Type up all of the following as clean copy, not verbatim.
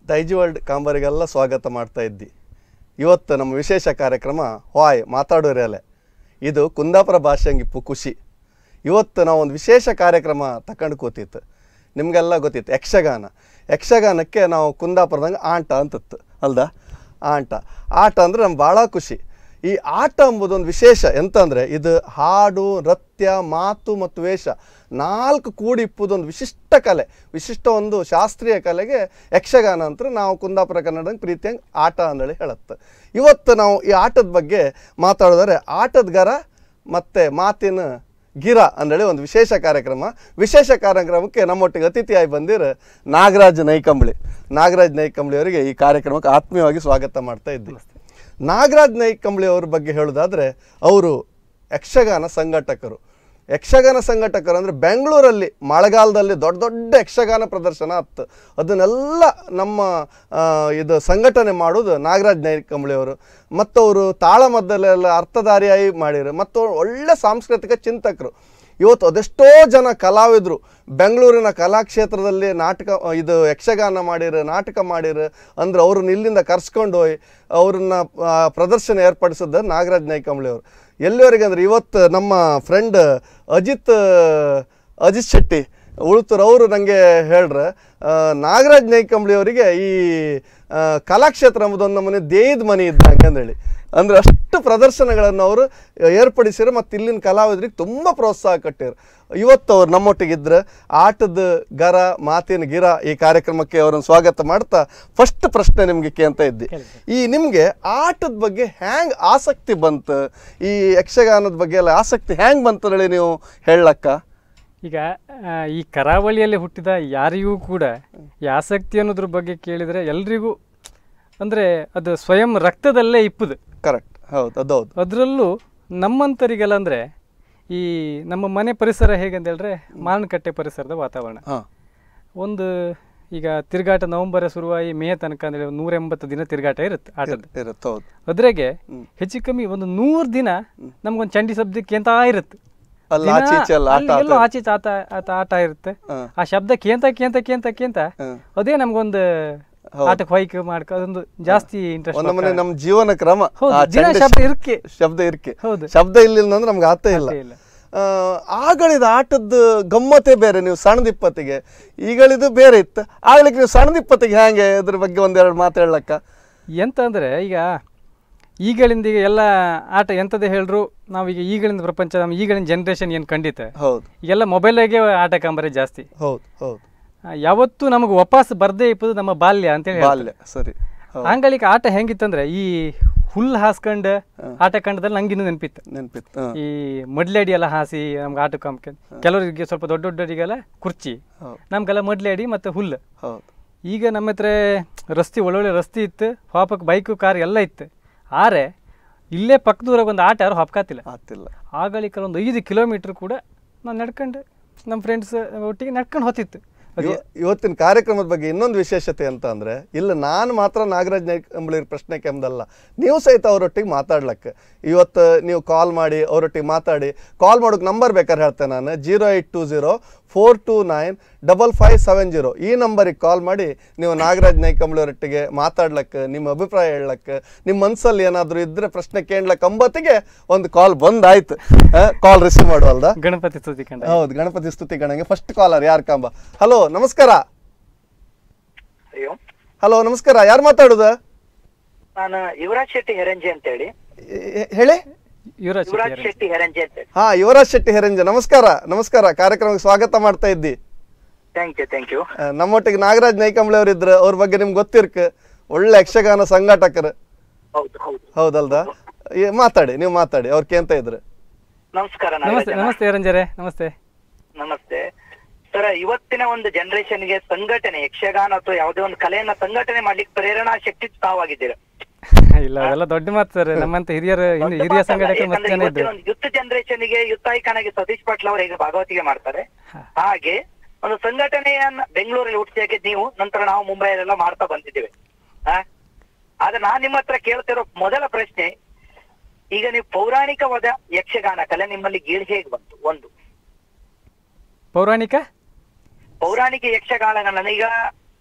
Daiji world ಕಾಂಬರಿಗೆಲ್ಲ ಸ್ವಾಗತ ಮಾಡ್ತಾ ಇದ್ದಿ. ಇವತ್ತು ನಮ್ಮ ವಿಶೇಷ ಕಾರ್ಯಕ್ರಮ ಹಾಯ್ ಮಾತಾಡೋರೆಲೆ. ಇದು ಕುಂದಾಪುರ ಭಾಷೆಂಗಿಪ್ಪು ಖುಷಿ. ಇವತ್ತು ನಾವು ಒಂದು ವಿಶೇಷ ಕಾರ್ಯಕ್ರಮ ತಗೊಂಡು ಕೂತಿತ್ತು. ನಿಮಗೆಲ್ಲ ಗೊತ್ತಿತ್ತು ಯಕ್ಷಗಾನಕ್ಕೆ ನಾವು ಕುಂದಾಪುರದಂಗೆ ಆಟ ಅಂತಿತ್ತು ಅಲ್ದ. ಆಟ ಅಂದರೆ ನಮ್ಗೆ ಭಾಳ ಖುಷಿ. ಈ ಆಟ ಎಂಬುದೊಂದು ವಿಶೇಷ ಎಂತಂದರೆ ಇದು ಹಾಡು, ನೃತ್ಯ, ಮಾತು ಮತ್ತು ವೇಷ 4 ಕೂಡಿ ಇಪ್ಪುದೊಂದು ವಿಶಿಷ್ಟ ಒಂದು ಶಾಸ್ತ್ರೀಯ ಕಲೆಗೆ ಯಕ್ಷಗಾನ ಅಂತ ನಾವು ಕುಂದಾಪುರ ಕನ್ನಡಂಗೆ ಪ್ರೀತಿಯಂಗೆ ಆಟ ಅಂದೇಳಿ ಹೇಳುತ್ತೆ. ಇವತ್ತು ನಾವು ಈ ಆಟದ ಬಗ್ಗೆ ಮಾತಾಡೋದಾದ್ರೆ ಆಟದ ಗರ ಮತ್ತು ಮಾತಿನ ಗಿರ ಅಂದೇಳಿ ಒಂದು ವಿಶೇಷ ಕಾರ್ಯಕ್ರಮಕ್ಕೆ ನಮ್ಮೊಟ್ಟಿಗೆ ಅತಿಥಿಯಾಗಿ ಬಂದಿರೋ ನಾಗರಾಜ್ ನೈಕಂಬಳಿ ಅವರಿಗೆ ಈ ಕಾರ್ಯಕ್ರಮಕ್ಕೆ ಆತ್ಮೀಯವಾಗಿ ಸ್ವಾಗತ ಮಾಡ್ತಾ ಇದ್ದೀವಿ. ನಾಗರಾಜ್ ನೈಕಂಬಳಿ ಅವ್ರ ಬಗ್ಗೆ ಹೇಳೋದಾದರೆ ಅವರು ಯಕ್ಷಗಾನ ಸಂಘಟಕರು ಅಂದರೆ ಬೆಂಗಳೂರಲ್ಲಿ ಮಳೆಗಾಲದಲ್ಲಿ ದೊಡ್ಡ ಯಕ್ಷಗಾನ ಪ್ರದರ್ಶನ ಆಯ್ತು. ಅದನ್ನೆಲ್ಲ ನಮ್ಮ ಇದು ಸಂಘಟನೆ ಮಾಡೋದು ನಾಗರಾಜ್ ನೈಕಂಬಳಿ ಅವರು. ಮತ್ತು ಅವರು ತಾಳಮದ್ದಲೆಲ್ಲ ಅರ್ಥಧಾರಿಯಾಗಿ ಮಾಡಿರು ಮತ್ತು ಒಳ್ಳೆ ಸಾಂಸ್ಕೃತಿಕ ಚಿಂತಕರು. ಇವತ್ತು ಅದೆಷ್ಟೋ ಜನ ಕಲಾವಿದರು ಬೆಂಗಳೂರಿನ ಕಲಾಕ್ಷೇತ್ರದಲ್ಲಿ ಯಕ್ಷಗಾನ ನಾಟಕ ಮಾಡಿರು ಅಂದ್ರೆ ಅವ್ರನ್ನ ಇಲ್ಲಿಂದ ಕರ್ಸ್ಕೊಂಡು ಹೋಗಿ ಅವ್ರನ್ನ ಪ್ರದರ್ಶನ ಏರ್ಪಡಿಸಿದ ನಾಗರಾಜ್ ನೈಕಂಬಳಿ ಅವರು. ಎಲ್ಲಿವರೆಗೆ ಅಂದರೆ ಇವತ್ತು ನಮ್ಮ ಫ್ರೆಂಡ್ ಅಜಿತ್ ಶೆಟ್ಟಿ ಉಳುತ್ತರು ಅವರು ನನಗೆ ಹೇಳ್ರೆ ನಾಗರಾಜ್ ನೈಕಂಬಳಿ ಅವರಿಗೆ ಈ ಕಲಾಕ್ಷೇತ್ರ ಎಂಬುದೊಂದು ಮನೆ ದೇಯ್ದ ಮನೆ ಇದ್ದಂಗೆ ಅಂದೇಳಿ. ಅಂದರೆ ಅಷ್ಟು ಪ್ರದರ್ಶನಗಳನ್ನು ಅವರು ಏರ್ಪಡಿಸಿರು ಮತ್ತು ಇಲ್ಲಿನ ಕಲಾವಿದರಿಗೆ ತುಂಬ ಪ್ರೋತ್ಸಾಹ ಕೊಟ್ಟಿರು. ಇವತ್ತು ಅವ್ರು ನಮ್ಮೊಟ್ಟಿಗಿದ್ರೆ ಆಟದ ಗರ ಮಾತಿನ ಗಿರ ಈ ಕಾರ್ಯಕ್ರಮಕ್ಕೆ ಅವರನ್ನು ಸ್ವಾಗತ ಮಾಡ್ತಾ ಫಸ್ಟ್ ಪ್ರಶ್ನೆ ನಿಮಗೆ ಕೇಳ್ತಾ ಇದ್ದಿ. ಈ ನಿಮಗೆ ಆಟದ ಬಗ್ಗೆ ಹ್ಯಾಂಗೆ ಆಸಕ್ತಿ ಬಂತು, ಈ ಯಕ್ಷಗಾನದ ಬಗ್ಗೆ ಎಲ್ಲ ಆಸಕ್ತಿ ಹ್ಯಾಂಗೆ ಬಂತು ಹೇಳಿ ನೀವು ಹೇಳಕ್ಕ? ಈಗ ಈ ಕರಾವಳಿಯಲ್ಲಿ ಹುಟ್ಟಿದ ಯಾರಿಗೂ ಕೂಡ ಈ ಆಸಕ್ತಿ ಅನ್ನೋದ್ರ ಬಗ್ಗೆ ಕೇಳಿದರೆ ಎಲ್ರಿಗೂ ಅಂದರೆ ಅದು ಸ್ವಯಂ ರಕ್ತದಲ್ಲೇ ಇಪ್ಪುದು. ಕರೆಕ್ಟ್, ಹೌದು. ಅದರಲ್ಲೂ ನಮ್ಮಂತರಿಗೆಲ್ಲ ಅಂದರೆ ಈ ನಮ್ಮ ಮನೆ ಪರಿಸರ ಹೇಗಂತ ಹೇಳಿದ್ರೆ ಮಾವಿನಕಟ್ಟೆ ಪರಿಸರದ ವಾತಾವರಣ. ಒಂದು ಈಗ ತಿರುಗಾಟ ನವೆಂಬರ್ ಶುರುವಾಗಿ ಮೇ ತನಕ ಅಂದರೆ 180 ದಿನ ತಿರುಗಾಟ ಇರುತ್ತೆ ಆಟದ. ಅದ್ರಾಗೆ ಹೆಚ್ಚು ಕಮ್ಮಿ ಒಂದು 100 ದಿನ ನಮ್ಗೊಂದು ಚಂಡಿ ಶಬ್ದಕ್ಕೆ ಅಂತ ಇರುತ್ತೆ. ಆಚೆ ಆಟ ಇರುತ್ತೆ. ಆ ಶಬ್ದ ಕೇಂತ ಅದೇ ನಮ್ಗೊಂದು ಆಟಕ್ಕೆ ಹೊಯ್ಕ ಮಾಡ್ಕೊ ಅದೊಂದು ಜಾಸ್ತಿ ಇಂಟ್ರೆಸ್ಟ್. ನಮ್ಮ ಜೀವನ ಕ್ರಮ ಶಬ್ದ ಇಲ್ಲಿಲ್ಲ ಅಂದ್ರೆ ನಮ್ಗೆ ಆತ ಇಲ್ಲ. ಆಗಳಿದ ಆಟದ ಗಮ್ಮತ್ತೇ ಬೇರೆ. ನೀವು ಸಣ್ಣದಿಪ್ಪತ್ತಿಗೆ ಈಗಳಿದು ಬೇರೆ ಇತ್ತು. ಆಗ್ಲಿಕ್ಕೆ ನೀವು ಸಣ್ಣದಿಪ್ಪತ್ತಿಗೆ ಹ್ಯಾಂಗೆ ಅದ್ರ ಬಗ್ಗೆ ಒಂದೆರಡು ಮಾತು ಹೇಳಕ್ಕ? ಎಂತ ಅಂದ್ರೆ ಈಗ ಈಗಳಿಂದ ಈಗ ಎಲ್ಲ ಆಟ ಎಂಥದ್ದು ಹೇಳ್ರು ನಾವೀಗ ಈಗಳಿಂದ ಪ್ರಪಂಚ ನಮ್ಮ ಈಗಳಿನ ಜನ್ರೇಷನ್ ಏನು ಖಂಡಿತ ಈಗೆಲ್ಲ ಮೊಬೈಲಾಗೆ ಆಟ ಕಾಂಬರೆ ಜಾಸ್ತಿ. ಯಾವತ್ತೂ ನಮಗೆ ವಾಪಸ್ ಬರ್ದೇ ಇಪ್ಪದು ನಮ್ಮ ಬಾಲ್ಯ ಅಂತೇಳಿ. ಸರಿ. ಹಂಗಳಿಗೆ ಆಟ ಹೆಂಗಿತ್ತಂದ್ರೆ ಈ ಹುಲ್ಲು ಹಾಸ್ಕೊಂಡು ಆಟ ಕಂಡದಲ್ಲಿ ನಂಗಿನ್ನೂ ನೆನಪಿತ್ತು. ಈ ಮಡ್ಲಾಡಿ ಎಲ್ಲ ಹಾಸಿ ನಮ್ಗೆ ಆಟ ಕಾಂಬ ಕೆಲವರಿಗೆ ಸ್ವಲ್ಪ ದೊಡ್ಡವರಿಗೆಲ್ಲ ಕುರ್ಚಿ, ನಮ್ಗೆಲ್ಲ ಮಡ್ಲಾಡಿ ಮತ್ತು ಹುಲ್ಲು. ಈಗ ನಮ್ಮ ಹತ್ರ ಒಳ್ಳೊಳ್ಳೆ ರಸ್ತೆ ಇತ್ತು, ಹಾಪಕ್ಕೆ ಬೈಕು ಕಾರ್ ಎಲ್ಲ ಇತ್ತು. ಆರೆ ಇಲ್ಲೇ ಪಕ್ಕದೂರಾಗ ಒಂದು ಆಟ ಯಾರು ಹಾಪ್ಕಾತಿಲ್ಲ. ಆಗಳಿಕ ಒಂದು 5 ಕಿಲೋಮೀಟ್ರ್ ಕೂಡ ನಾನು ನಡ್ಕೊಂಡು ನಮ್ಮ ಫ್ರೆಂಡ್ಸ್ ಒಟ್ಟಿಗೆ ನಡ್ಕೊಂಡು ಹೋಗ್ತಿತ್ತು. ಇವತ್ತಿನ ಕಾರ್ಯಕ್ರಮದ ಬಗ್ಗೆ ಇನ್ನೊಂದು ವಿಶೇಷತೆ ಅಂತ ಅಂದರೆ ಇಲ್ಲ ನಾನು ಮಾತ್ರ ನಾಗರಾಜ್ ನೈಕಂಬಳಿ ಪ್ರಶ್ನೆ ಕೆಮ್ಮದಲ್ಲ, ನೀವು ಸಹಿತ ಅವರೊಟ್ಟಿಗೆ ಮಾತಾಡ್ಲಕ್ಕೆ. ಇವತ್ತು ನೀವು ಕಾಲ್ ಮಾಡಿ ಅವರೊಟ್ಟಿಗೆ ಮಾತಾಡಿ. ಕಾಲ್ ಮಾಡೋಕ್ಕೆ ನಂಬರ್ ಬೇಕಾದ್ರೆ ಹೇಳ್ತೇನೆ ನಾನು 0820-429-5570 ಈ ನಂಬರಿಗೆ ಕಾಲ್ ಮಾಡಿ ನೀವು ನಾಗರಾಜ್ ನೈಕಂಬಳಿ ಅವರೊಟ್ಟಿಗೆ ಮಾತಾಡ್ಲಕ್ಕೆ, ನಿಮ್ಮ ಅಭಿಪ್ರಾಯ ಹೇಳಕ್ಕೆ, ನಿಮ್ಮ ಮನಸ್ಸಲ್ಲಿ ಏನಾದರೂ ಇದ್ರೆ ಪ್ರಶ್ನೆ ಕೇಳಲಕ್ಕೆ ಅಂಬತ್ತಿಗೆ ಒಂದು ಕಾಲ್ ಬಂದಾಯ್ತು. Call receive ಮಾಡುವಲ್ದ? ಗಣಪತಿ ಸ್ತುತಿ ಕಂಡ. ಹೌದು, ಗಣಪತಿ ಸ್ತುತಿ ಕಣಂಗೆ ಫಸ್ಟ್ ಕಾಲರ್ ಯಾರು ಕಾಂಬ? ಹಲೋ ನಮಸ್ಕಾರ. ಹಲೋ ನಮಸ್ಕಾರ, ಯಾರು ಮಾತಾಡುದ? ನಾನು ಯುವರಾಜ್ ಶೆಟ್ಟಿ ಹೆರಂಜೆ ಅಂತ ಹೇಳಿ. ಹೇಳಿ. ಯುವರಾಜ್ ಶೆಟ್ಟಿ ಹೆರಂಜೆ ಅಂತ. ಯುವರಾಜ್ ಶೆಟ್ಟಿ ಹೆರಂಜೆ, ನಮಸ್ಕಾರ. ಕಾರ್ಯಕ್ರಮಕ್ಕೆ ಸ್ವಾಗತ ಮಾಡ್ತಾ ಇದ್ದಿ. Thank you. ನಮ್ಮೊಟ್ಟಿಗೆ ನಾಗರಾಜ್ ನೈಕಂಬಳಿ ಅವ್ರು ಇದ್ರು. ಅವ್ರ ಬಗ್ಗೆ ನಿಮ್ಗೆ ಗೊತ್ತಿರ್ಕ, ಒಳ್ಳೆ ಯಕ್ಷಗಾನ ಸಂಘಟಕರು. ಹೌದಲ್ದ? ನೀವು ಮಾತಾಡಿ ಅವ್ರ ಕೇಂತ ಇದ್ರು. ನಮಸ್ತೆ ಹೆರಂಜರೆ. ನಮಸ್ತೆ ಸರ್. ಇವತ್ತಿನ ಒಂದು ಜನರೇಷನ್ಗೆ ಸಂಘಟನೆ ಯಕ್ಷಗಾನ ಅಥವಾ ಯಾವುದೇ ಒಂದು ಕಲೆಯನ್ನ ಸಂಘಟನೆ ಮಾಡ್ಲಿಕ್ಕೆ ಪ್ರೇರಣಾ ಶಕ್ತಿ ತಾವಾಗಿದ್ದೀರಾ? ಇಲ್ಲ, ಅದೆಲ್ಲ ದೊಡ್ಡ ಮಾತು ಸರ್. ನಮ್ಮಂತ ಹಿರಿಯ ಸಂಘಟಕರು ಯುತ್ ಜನರೇಷನ್ಗೆ ಯುತ್ ಐಕಾನಾಗಿ ಸತೀಶ್ ಪಾಟೀಲ್ ಅವರು ಹೇಗೆ ಭಾಗವತಿಗೆ ಮಾಡ್ತಾರೆ, ಹಾಗೆ ಒಂದು ಸಂಘಟನೆಯನ್ನ ಬೆಂಗಳೂರಲ್ಲಿ ಹುಟ್ಟಿಸಿ ನೀವು ನಂತರ ನಾವು ಮುಂಬೈಯಲ್ಲೆಲ್ಲ ಮಾಡ್ತಾ ಬಂದಿದ್ದೇವೆ. ಆದ್ರೆ ನಾನ್ ನಿಮ್ಮ ಹತ್ರ ಕೇಳ್ತಿರೋ ಮೊದಲ ಪ್ರಶ್ನೆ, ಈಗ ನೀವು ಪೌರಾಣಿಕವಾದ ಯಕ್ಷಗಾನ ಕಲೆ ನಿಮ್ಮಲ್ಲಿ ಹೇಗೆ ಬಂತು? ಒಂದು ಪೌರಾಣಿಕ ಯಕ್ಷಗಾನಗಳನ್ನ ಈಗ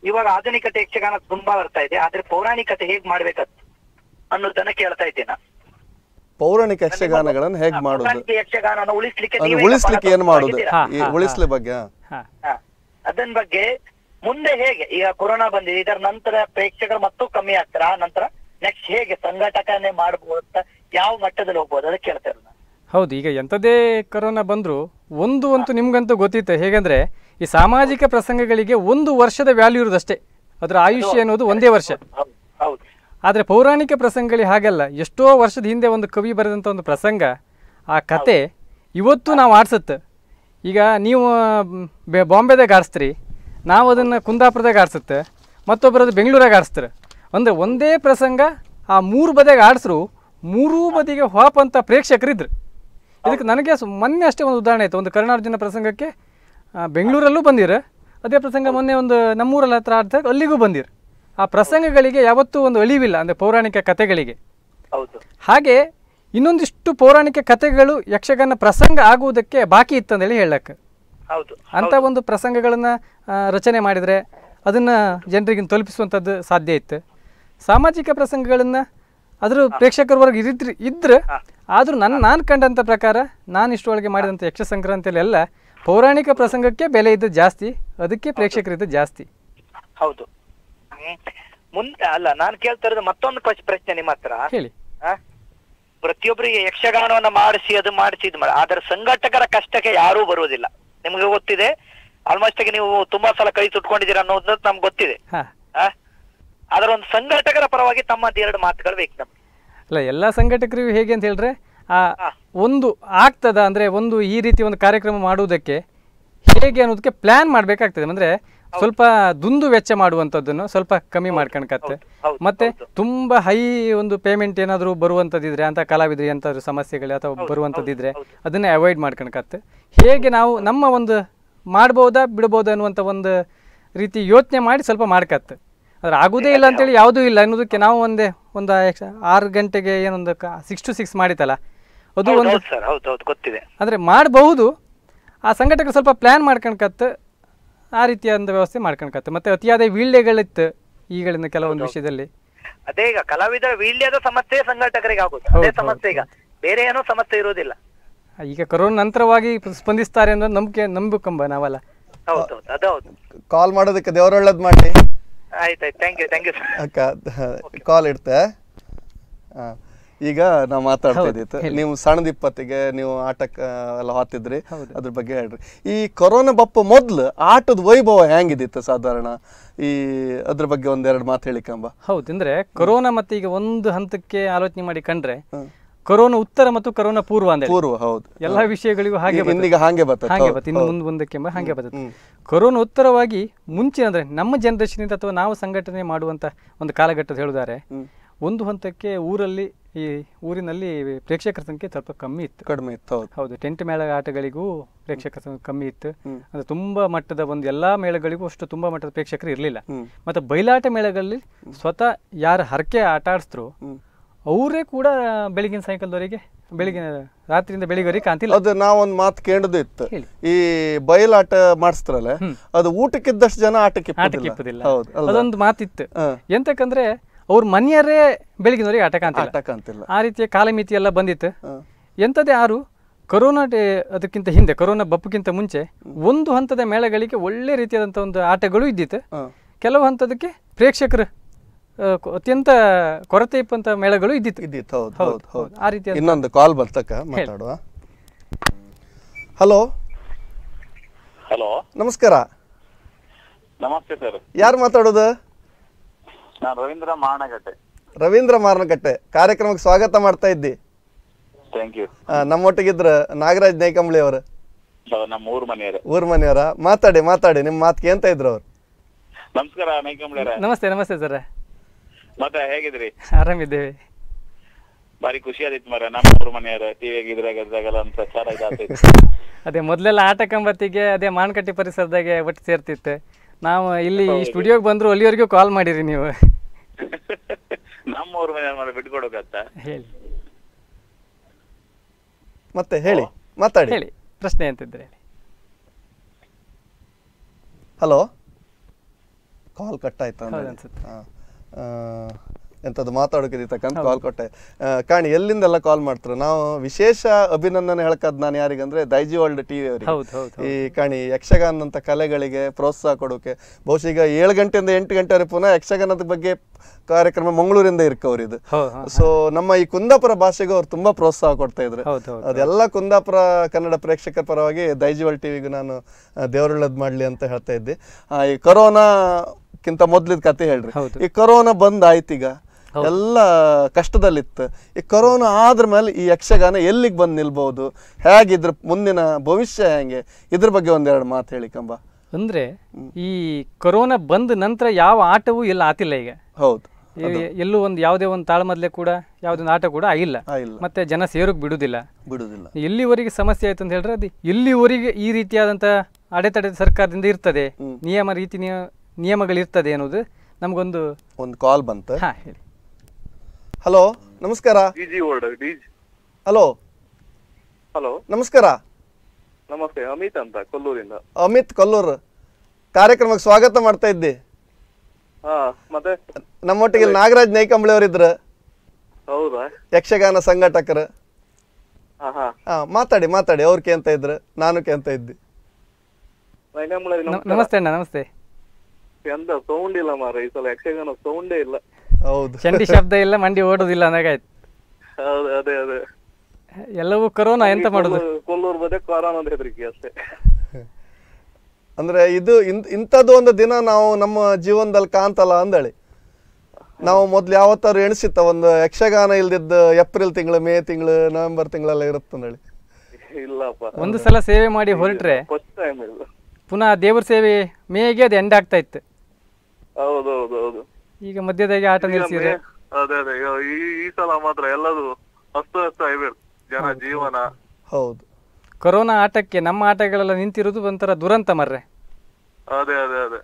ಇವಾಗ ಆಧುನಿಕತೆ ಯಕ್ಷಗಾನ ತುಂಬಾ ಬರ್ತಾ ಇದೆ, ಆದ್ರೆ ಪೌರಾಣಿಕತೆ ಹೇಗ್ ಮಾಡ್ಬೇಕಂತ ಅನ್ನೋದನ್ನ ಕೇಳ್ತಾ ಇದ್ದೇನೆ ನಾನು. ಪೌರಾಣಿಕ ಯಕ್ಷಗಾನಗಳನ್ನು ಹೇಗ್ ಮಾಡೋದು, ಪೌರಾಣಿಕ ಯಕ್ಷಗಾನನ ಉಳಿಸ್ಲಿಕ್ಕೆ ಅದು ನೀವೇ ಉಳಿಸ್ಲಿಕ್ಕೆ ಏನ್ ಮಾಡೋದು, ಆಗಿದ್ದೀರಾ? ಉಳಿಸ್ಲಿ ಬಗ್ಗೆ ಹಾ ಅದನ್ ಬಗ್ಗೆ ಮುಂದೆ ಹೇಗೆ, ಈಗ ಕೊರೋನಾ ಬಂದಿದೆ, ಇದರ ನಂತರ ಪ್ರೇಕ್ಷಕರು ಮತ್ತೂ ಕಮ್ಮಿ ಆಗ್ತಾರೆ, ಆ ನಂತರ ನೆಕ್ಸ್ಟ್ ಹೇಗೆ ಸಂಘಟನೆ ಮಾಡ್ಬೋದು ಅಂತ ಯಾವ ಮಟ್ಟದಲ್ಲಿ ಹೋಗ್ಬೋದು ಅದಕ್ಕೆ ಕೇಳ್ತಾ ಇರೋದು ನಾನು. ಹೌದು, ಈಗ ಎಂಥದೇ ಕರೋನಾ ಬಂದರೂ ಒಂದು ಅಂತೂ ನಿಮ್ಗಂತೂ ಗೊತ್ತಿತ್ತು. ಹೇಗೆಂದರೆ ಈ ಸಾಮಾಜಿಕ ಪ್ರಸಂಗಗಳಿಗೆ 1 ವರ್ಷದ ವ್ಯಾಲ್ಯೂ ಇರೋದಷ್ಟೇ, ಅದರ ಆಯುಷ್ಯ ಅನ್ನೋದು 1 ವರ್ಷ. ಹೌದು ಹೌದು ಆದರೆ ಪೌರಾಣಿಕ ಪ್ರಸಂಗಗಳಿಗೆ ಹಾಗಲ್ಲ. ಎಷ್ಟೋ ವರ್ಷದ ಹಿಂದೆ ಒಂದು ಕವಿ ಬರೆದಂಥ ಒಂದು ಪ್ರಸಂಗ, ಆ ಕತೆ ಇವತ್ತು ನಾವು ಆಡ್ಸುತ್ತೆ. ಈಗ ನೀವು ಬಾಂಬೆದಾಗ ಆಡಿಸ್ತೀರಿ, ನಾವು ಅದನ್ನು ಕುಂದಾಪುರದಾಗ ಆಡ್ಸುತ್ತೆ, ಮತ್ತೊಬ್ಬರದು ಬೆಂಗಳೂರಾಗ ಆಡಿಸ್ತಾರೆ. ಅಂದರೆ ಒಂದೇ ಪ್ರಸಂಗ ಆ 3 ಬದಿಗೆ ಆಡಿಸ್ರು 3 ಬದಿಗೆ ಹಾಪ್ ಅಂತ ಪ್ರೇಕ್ಷಕರಿದ್ರು. ಇದಕ್ಕೆ ನನಗೆ ಮೊನ್ನೆ ಅಷ್ಟೇ ಒಂದು ಉದಾಹರಣೆ ಆಯಿತು. ಒಂದು ಕರ್ನಾಟಕದ ಪ್ರಸಂಗಕ್ಕೆ ಬೆಂಗಳೂರಲ್ಲೂ ಬಂದಿರು, ಅದೇ ಪ್ರಸಂಗ ಮೊನ್ನೆ ಒಂದು ನಮ್ಮೂರಲ್ಲಿ ಹತ್ರ ಆಡ್ದಾಗ ಅಲ್ಲಿಗೂ ಬಂದಿರು. ಆ ಪ್ರಸಂಗಗಳಿಗೆ ಯಾವತ್ತೂ ಒಂದು ಅಳಿವಿಲ್ಲ, ಅಂದರೆ ಪೌರಾಣಿಕ ಕಥೆಗಳಿಗೆ. ಹೌದು ಹಾಗೆ ಇನ್ನೊಂದಿಷ್ಟು ಪೌರಾಣಿಕ ಕಥೆಗಳು ಯಕ್ಷಗಾನ ಪ್ರಸಂಗ ಆಗುವುದಕ್ಕೆ ಬಾಕಿ ಇತ್ತಂದೇಳಿ ಹೇಳಕ್ಕೆ. ಹೌದು ಅಂಥ ಒಂದು ಪ್ರಸಂಗಗಳನ್ನು ರಚನೆ ಮಾಡಿದರೆ ಅದನ್ನು ಜನರಿಗೆ ತಲುಪಿಸುವಂಥದ್ದು ಸಾಧ್ಯ ಇತ್ತು. ಸಾಮಾಜಿಕ ಪ್ರಸಂಗಗಳನ್ನು ಅದರ ಪ್ರೇಕ್ಷಕರವರೆಗೆ ಇದ್ರೆ ಆದರೂ ನಾನು ಕಂಡಂಥ ಪ್ರಕಾರ, ನಾನು ಇಷ್ಟರೊಳಗೆ ಮಾಡಿದಂಥ ಯಕ್ಷ ಸಂಕ್ರಾಂತಿಯಲ್ಲೆಲ್ಲ ಪೌರಾಣಿಕ ಪ್ರಸಂಗಕ್ಕೆ ಬೆಲೆ ಇದ್ದದ್ದು ಜಾಸ್ತಿ, ಅದಕ್ಕೆ ಪ್ರೇಕ್ಷಕರಿದ್ದು ಜಾಸ್ತಿ. ಹೌದು. ಮುಂದೆ ಅಲ್ಲ, ನಾನು ಕೇಳ್ತಾ ಇರೋದು ಮತ್ತೊಂದು ಪ್ರಶ್ನೆ ನಿಮ್ಮ ಹತ್ರ. ಹೇಳಿ. ಪ್ರತಿಯೊಬ್ಬರಿಗೆ ಯಕ್ಷಗಾನವನ್ನ ಮಾಡಿಸಿ ಇದು ಮಾಡಿ, ಆದ್ರೆ ಸಂಘಟಕರ ಕಷ್ಟಕ್ಕೆ ಯಾರೂ ಬರುವುದಿಲ್ಲ. ನಿಮ್ಗೆ ಗೊತ್ತಿದೆ, ಆಲ್ಮೋಸ್ಟ್ ಆಗಿ ನೀವು ತುಂಬಾ ಸಲ ಕೈ ಸುಟ್ಕೊಂಡಿದ್ದೀರಾ ಅನ್ನೋದು ನಮ್ಗೆ ಗೊತ್ತಿದೆ. ಆದ್ರೆ ಒಂದು ಸಂಘಟಕರ ಪರವಾಗಿ ತಮ್ಮದು 2 ಮಾತುಗಳು ಬೇಕು ನಮ್ಗೆ. ಅಲ್ಲ, ಎಲ್ಲ ಸಂಘಟಕರಿಗೂ ಹೇಗೆ ಅಂತ ಹೇಳಿದ್ರೆ ಒಂದು ಆಗ್ತದ, ಅಂದರೆ ಒಂದು ಈ ರೀತಿ ಒಂದು ಕಾರ್ಯಕ್ರಮ ಮಾಡುವುದಕ್ಕೆ ಹೇಗೆ ಅನ್ನೋದಕ್ಕೆ ಪ್ಲಾನ್ ಮಾಡಬೇಕಾಗ್ತದೆ. ಅಂದರೆ ಸ್ವಲ್ಪ ದುಂದು ವೆಚ್ಚ ಮಾಡುವಂಥದ್ದನ್ನು ಸ್ವಲ್ಪ ಕಮ್ಮಿ ಮಾಡ್ಕೊಳಕತ್ತೆ. ಮತ್ತೆ ತುಂಬ ಹೈ ಒಂದು ಪೇಮೆಂಟ್ ಏನಾದರೂ ಬರುವಂಥದ್ದಿದ್ರೆ, ಅಂತ ಕಲಾವಿದ್ರಿ ಅಂತಾದ್ರು ಸಮಸ್ಯೆಗಳು ಅಥವಾ ಬರುವಂಥದ್ದಿದ್ರೆ ಅದನ್ನೇ ಅವಾಯ್ಡ್ ಮಾಡ್ಕೊಳಕತ್ತೆ. ಹೇಗೆ ನಾವು ನಮ್ಮ ಒಂದು ಮಾಡ್ಬೋದಾ ಬಿಡ್ಬೋದಾ ಅನ್ನುವಂಥ ಒಂದು ರೀತಿ ಯೋಚನೆ ಮಾಡಿ ಸ್ವಲ್ಪ ಮಾಡ್ಕತ್ತೆ. ಆದರೆ ಆಗೋದೇ ಇಲ್ಲ ಅಂತೇಳಿ ಯಾವುದೂ ಇಲ್ಲ ಅನ್ನೋದಕ್ಕೆ ನಾವು ಒಂದು 6 ಗಂಟೆಗೆ ಏನೊಂದು 6 to 6 ಮಾಡಿತಲ್ಲ, ಅದು ಒಂದು ಗೊತ್ತಿದೆ. ಅಂದರೆ ಮಾಡಬಹುದು. ಆ ಸಂಘಟಕರು ಸ್ವಲ್ಪ ಪ್ಲ್ಯಾನ್ ಮಾಡ್ಕೊಳಕತ್ತೆ, ಆ ರೀತಿಯ ಒಂದು ವ್ಯವಸ್ಥೆ ಮಾಡ್ಕೊಳಕತ್ತೆ. ಮತ್ತು ಅತಿಯಾದ ವೀಳ್ಯಗಳಿತ್ತು ಈಗಳಿಂದ ಕೆಲವೊಂದು ವಿಷಯದಲ್ಲಿ. ಅದೇ ಈಗ ಕಲಾವಿದರ ವೀಳ್ಯದ ಸಮಸ್ಯೆ ಸಂಘಟಕರಿಗೆ ಆಗುತ್ತೆ, ಅದೇ ಸಮಸ್ಯೆ. ಈಗ ಬೇರೆ ಏನೋ ಸಮಸ್ಯೆ ಇರೋದಿಲ್ಲ. ಈಗ ಕೊರೋನಾ ನಂತರವಾಗಿ ಸ್ಪಂದಿಸ್ತಾರೆ ಅನ್ನೋದು ನಂಬಿಕೆಂಬ ನಾವಲ್ಲ. ಹೌದು ಅದು ಹೌದು. ಕಾಲ್ ಮಾಡೋದಕ್ಕೆ ದೇವರ ಒಳ್ಳೇದು ಮಾಡಿ. ಆಯ್ತಾಯ್ತು, ಥ್ಯಾಂಕ್ ಯು ಅಕ್ಕ ಕಾಲ್ ಇಡ್ತೆ. ಈಗ ನಾವು ಮಾತಾಡ್ತಾ ಇದ್ದಿತ್ತು, ನೀವು ಸಣ್ಣದ 20ಗೆ ನೀವು ಆಟಕ್ಕೆ ಎಲ್ಲ ಹಾತಿದ್ರಿ, ಅದ್ರ ಬಗ್ಗೆ ಹೇಳ್ರಿ. ಈ ಕೊರೋನಾ ಬಪ್ಪ ಮೊದ್ಲು ಆಟದ ವೈಭವ ಹೆಂಗಿದಿತ್ತು ಸಾಧಾರಣ, ಈ ಅದ್ರ ಬಗ್ಗೆ 1-2 ಮಾತು ಹೇಳಿಕಂಬ. ಹೌದು, ಅಂದ್ರೆ ಕೊರೋನಾ ಮತ್ತೆ ಈಗ ಒಂದು ಹಂತಕ್ಕೆ ಆಲೋಚನೆ ಮಾಡಿ ಕಂಡ್ರೆ, ಕೊರೋನಾ ಉತ್ತರ ಮತ್ತು ಕೊರೋನಾ ಪೂರ್ವ ಅಂದ್ರೆ ಹೌದು, ಎಲ್ಲಾ ವಿಷಯಗಳಿಗೂ ಹಾಗೆ ಬರ್ತದೆ, ಇನ್ನು ಮುಂದಕ್ಕೆ ಹಾಗೆ ಬರ್ತದೆ. ಕೊರೋನಾ ಉತ್ತರವಾಗಿ ಮುಂಚೆ ಅಂದ್ರೆ ನಮ್ಮ ಜನರೇಷನ್ ಇಂದ ಅಥವಾ ನಾವು ಸಂಘಟನೆ ಮಾಡುವಂತ ಒಂದು ಕಾಲಘಟ್ಟದ ಹೇಳಿದಾರೆ, ಒಂದು ಹಂತಕ್ಕೆ ಈ ಊರಿನಲ್ಲಿ ಪ್ರೇಕ್ಷಕರ ಸಂಖ್ಯೆ ಸ್ವಲ್ಪ ಕಡಿಮೆ ಇತ್ತು. ಹೌದು, ಟೆಂಟ್ ಮೇಳ ಆಟಗಳಿಗೂ ಪ್ರೇಕ್ಷಕರ ಸಂಖ್ಯೆ ಕಮ್ಮಿ ಇತ್ತು. ಅಂದ್ರೆ ತುಂಬಾ ಮಟ್ಟದ ಒಂದು ಎಲ್ಲಾ ಮೇಳಗಳಿಗೂ ಅಷ್ಟು ತುಂಬಾ ಮಟ್ಟದ ಪ್ರೇಕ್ಷಕರು ಇರಲಿಲ್ಲ. ಮತ್ತೆ ಬಯಲಾಟ ಮೇಳಗಳಲ್ಲಿ ಸ್ವತಃ ಯಾರು ಹರಕೆ ಆಟ ಆಡಿಸಿದ್ರು ಅವರೇ ಕೂಡ ಬೆಳಗಿನ ಸಾಯಂಕಾಲದವರೆಗೆ, ಬೆಳಿಗ್ಗೆ ರಾತ್ರಿಯಿಂದ ಬೆಳಿಗ್ಗೆವರೆಗೆ ಕಾಣ್ತಿಲ್ಲ. ಅದು ನಾವೊಂದು ಮಾತು ಕೇಳೋದು ಇತ್ತು, ಈ ಬಯಲಾಟ ಮಾಡಿಸ್ತಾರಲ್ಲ ಅದು ಊಟಕ್ಕಿದ್ದಷ್ಟು ಜನ ಆಟಕ್ಕೆ ಇಪ್ಪದಿಲ್ಲ. ಅದೊಂದು ಮಾತಿತ್ತು. ಎಂತಕ್ಕಂದ್ರೆ ಅವ್ರ ಮನೆಯವರೇ ಬೆಳಗಿನವರೆಗೆ ಆಟ ಕಾಣ್ತಿಲ್ಲ. ಆ ರೀತಿಯ ಕಾಲಮಿತಿ ಎಲ್ಲ ಬಂದಿತ್ತು. ಎಂಥದೇ ಆರು ಕೊರೋನಾ ಅದಕ್ಕಿಂತ ಹಿಂದೆ, ಕೊರೋನಾ ಬಪ್ಪಕ್ಕಿಂತ ಮುಂಚೆ ಒಂದು ಹಂತದ ಮೇಳಗಳಿಗೆ ಒಳ್ಳೆ ರೀತಿಯಾದಂಥ ಒಂದು ಆಟಗಳು ಇದ್ದಿತ್ತು. ಕೆಲವು ಹಂತದಕ್ಕೆ ಪ್ರೇಕ್ಷಕರು ಅತ್ಯಂತ ಕೊರತೆ ಇಪ್ಪಂತ ಮೇಳಗಳು ಇದ್ದಿತ್ತು. ಆ ರೀತಿಯ ಇನ್ನೊಂದು ಕಾಲ್ ಬರ್ತಕ್ಕ ಮಾತಾಡುವ. ಹಲೋ ನಮಸ್ಕಾರ. ನಮಸ್ತೆ ಸರ್, ಯಾರು ಮಾತಾಡೋದು? ನಾನು ರವೀಂದ್ರ ಮಾರನಕಟ್ಟೆ. ಕಾರ್ಯಕ್ರಮಕ್ಕೆ ಸ್ವಾಗತ ಮಾಡ್ತಾ ಇದ್ದಿ. Thank you. ನಮ್ಮೊಟ್ಟಿಗಿದ್ರ ನಾಗರಾಜ್ ನೈಕಂಬಳಿ ಅವರು, ನಮ್ಮ ಊರ್ ಮನೆಯವರ. ಮಾತಾಡಿ ನಿಮ್ಮ ಮಾತು ಕೇಳ್ತಾ ಇದ್ರು ಅವ್ರು. ನಮಸ್ಕಾರ ನೈಕಂಬಳಿ. ನಮಸ್ತೆ ಸರ್. ಮತ್ತೆ ಹೇಗಿದ್ರಿ? ಆರಾಮಿದ್ದೇವೆ. ಬಾರಿ ಖುಷಿ ಆದಿತ್ತು ಮರ, ನಮ್ಮ ಊರ್ ಮನೆಯವರು ಟಿವಿಯಾಗ ಇದ್ರಾಗಲ್ಲ ಅಂತ ಪ್ರಚಾರ ಇದಾಗ್ತೈತಿ. ಅದೇ ಮೊದ್ಲೆಲ್ಲ ಆಟ ಕಂಬತ್ತಿಗೆ ಅದೇ ಮಾನಕಟ್ಟಿ ಪರಿಸರದಾಗೆ ಒಟ್ಟು ಸೇರ್ತಿತ್ತು. ನಾವು ಇಲ್ಲಿ ಸ್ಟುಡಿಯೋಗೆ ಬಂದ್ರು ಅಲ್ಲಿವರೆಗೂ ಕಾಲ್ ಮಾಡಿರಿ ನೀವು. ನಮ್ಮ ಊರ್ ಮನೆಯವ್ರ ಬಿಟ್ಕೊಡೋಕತ್ತ ಹೇಳಿ. ಮತ್ತೆ ಹೇಳಿ, ಮಾತಾಡಿ. ಹೇಳಿ, ಪ್ರಶ್ನೆ ಅಂತಿದ್ರೆ ಹೇಳಿ. ಹಲೋ ಕಾಲ್ ಕಟ್ ಆಯ್ತಾ ಹೌದು ಅನ್ಸುತ್ತೆ. ಎಂಥದ್ದು ಮಾತಾಡೋಕಿರ್ತಕ್ಕಂಥ ಕಾಲ್ ಕೊಟ್ಟೆ ಕಾಣಿ ಎಲ್ಲಿಂದೆಲ್ಲ ಕಾಲ್ ಮಾಡ್ತಾರೆ. ನಾವು ವಿಶೇಷ ಅಭಿನಂದನೆ ಹೇಳ್ಕದ್ ನಾನು ಯಾರಿಗಂದ್ರೆ ದೈಜಿ ವರ್ಲ್ಡ್ ಟಿವಿ ಅವರಿಗೆ. ಹೌದು ಹೌದು ಈ ಕಾಣಿ ಯಕ್ಷಗಾನ ಅಂತ ಕಲೆಗಳಿಗೆ ಪ್ರೋತ್ಸಾಹ ಕೊಡೋಕೆ ಬಹುಶಃ ಈಗ 7 ಗಂಟೆಯಿಂದ 8 ಗಂಟೆವರೆಗೆ ಪುನಃ ಯಕ್ಷಗಾನದ ಬಗ್ಗೆ ಕಾರ್ಯಕ್ರಮ ಮಂಗಳೂರಿಂದ ಇರ್ಕವ್ರಿದು. ಸೊ ನಮ್ಮ ಈ ಕುಂದಾಪುರ ಭಾಷೆಗೂ ಅವ್ರು ತುಂಬಾ ಪ್ರೋತ್ಸಾಹ ಕೊಡ್ತಾ ಇದ್ರು. ಅದೆಲ್ಲ ಕುಂದಾಪುರ ಕನ್ನಡ ಪ್ರೇಕ್ಷಕರ ಪರವಾಗಿ ದೈಜಿ ವರ್ಲ್ಡ್ ಟಿವಿಗೂ ನಾನು ದೇವರೊಳ್ಳೇದ್ ಮಾಡ್ಲಿ ಅಂತ ಹೇಳ್ತಾ ಇದ್ದೆ. ಈ ಕೊರೋನಾಕ್ಕಿಂತ ಮೊದ್ಲಿದ್ ಕತೆ ಹೇಳ್ರಿ. ಈ ಕೊರೋನಾ ಬಂದ್ ಆಯ್ತೀಗ ಎಲ್ಲ ಕಷ್ಟದಲ್ಲಿತ್ತು. ಈ ಕೊರೋನಾ ಆದ್ರ ಮೇಲೆ ಈ ಯಕ್ಷಗಾನ ಎಲ್ಲಿಗೆ ಬಂದು ನಿಲ್ಬಹುದು, ಹೇಗಿದ್ರ ಮುಂದಿನ ಭವಿಷ್ಯ ಹೆಂಗೆ, ಇದ್ರ ಬಗ್ಗೆ ಒಂದೆರಡು ಮಾತು ಹೇಳಿ ಕಂಬ. ಅಂದ್ರೆ ಈ ಕೊರೋನಾ ಬಂದ ನಂತರ ಯಾವ ಆಟವೂ ಎಲ್ಲ ಆತಿಲ್ಲ ಈಗ. ಹೌದು, ಎಲ್ಲೂ ಒಂದು ಯಾವುದೇ ಒಂದು ತಾಳ್ಮದ್ಲೆ ಕೂಡ ಯಾವುದೊಂದು ಆಟ ಕೂಡ ಆಗಿಲ್ಲ. ಮತ್ತೆ ಜನ ಸೇರೋಕ್ ಬಿಡುದಿಲ್ಲ. ಎಲ್ಲಿವರೆಗೆ ಸಮಸ್ಯೆ ಆಯ್ತು ಅಂತ ಹೇಳಿದ್ರೆ ಅದು ಎಲ್ಲಿವರೆಗೆ ಈ ರೀತಿಯಾದಂತ ಅಡೆತಡೆ ಸರ್ಕಾರದಿಂದ ಇರ್ತದೆ, ನಿಯಮಗಳಿರ್ತದೆ ಅನ್ನೋದು ನಮಗೊಂದು ಕಾಲ್ ಬಂತು. ಹಾ ಹೇಳಿ. ಹಲೋ ನಮಸ್ಕಾರ. ಹಲೋ ಹಲೋ ನಮಸ್ಕಾರ. ನಮಸ್ತೆ, ಅಮಿತ್ ಅಂತ ಕೊಲ್ಲೂರಿಂದ. ಅಮಿತ್ ಕೊಲ್ಲೂರು, ಕಾರ್ಯಕ್ರಮಕ್ಕೆ ಸ್ವಾಗತ ಮಾಡ್ತಾ ಇದ್ದಿ. ಮತ್ತೆ ನಮ್ಮೊಟ್ಟಿಗೆ ನಾಗರಾಜ್ ನೈಕಂಬಳಿ ಅವರಿದ್ರು, ಹೌದಾ, ಯಕ್ಷಗಾನ ಸಂಘಟಕರು. ಮಾತಾಡಿ ಮಾತಾಡಿ, ಅವ್ರು ಕೇಂತ ಇದ್ರು, ನಾನು ಕೇಂತ ಇದ್ದಿ. ನಮಸ್ತೆ ಅಣ್ಣ. ನಮಸ್ತೆ. ಎಂತ ಸೌಂಡ್ ಇಲ್ಲ ಮಾರ, ಈ ಸಲ ಯಕ್ಷಗಾನ ಸೌಂಡೇ ಇಲ್ಲ. ಹೌದು, ಚಂಡಿ ಶಬ್ದ ಇಲ್ಲ, ಮಂಡಿ ಓಡುದಿಲ್ಲ ಅನ್ನಗಾಯ್ತು. ಹೌದು, ಅದೇ ಅದೇ ಎಲ್ಲವೂ ಕೊರೋನಾ, ಎಂತ ಮಾಡುದು. ಕೊಲ್ಲೂರು ಬದೇ ಕೊರೋನಾ ಹೆದರಿಕೆ ಅಷ್ಟೇ. ಅಂದ್ರೆ ಇದು ಇಂಥದ್ದು ಒಂದು ದಿನ ನಾವು ನಮ್ಮ ಜೀವನದಲ್ಲಿ ಕಾಣ್ತಲ್ಲ ಅಂದಳಿ. ನಾವು ಮೊದ್ಲು ಯಾವತ್ತಾರು ಎಣಿಸಿತ್ತ ಒಂದು ಯಕ್ಷಗಾನ ಇಲ್ದಿದ್ದು ಏಪ್ರಿಲ್ ತಿಂಗಳು, ಮೇ ತಿಂಗಳು, ನವೆಂಬರ್ ತಿಂಗಳೆಲ್ಲ ಇರುತ್ತಂದೇಳಿ. ಇಲ್ಲಪ್ಪ, ಒಂದು ಸಲ ಸೇವೆ ಮಾಡಿ ಹೊರಟ್ರೆ ಪುನಃ ದೇವ್ರ ಸೇವೆ ಮೇಗೆ ಅದು ಎಂಡ್ ಆಗ್ತಾ ಇತ್ತು. ಹೌದೌದೌದು. ಈಗ ಮಧ್ಯದಾಗೆ ಆಟ ನಿಲ್ಸಿದ್ರೆ ಅದೇ ಅದೇ ಈ ಸಲ ಮಾತ್ರ ಎಲ್ಲದು ಅಸ್ತವ್ಯಸ್ತ ಆಗಿಬಿಡ್ತು ಜನ ಜೀವನ. ಹೌದು, ಕೊರೋನಾ ಆಟಕ್ಕೆ ನಮ್ಮ ಆಟಗಳೆಲ್ಲ ನಿಂತಿರೋದು ಒಂಥರ ದುರಂತ ಮರ್ರೆ. ಅದೇ ಅದೇ ಅದೇ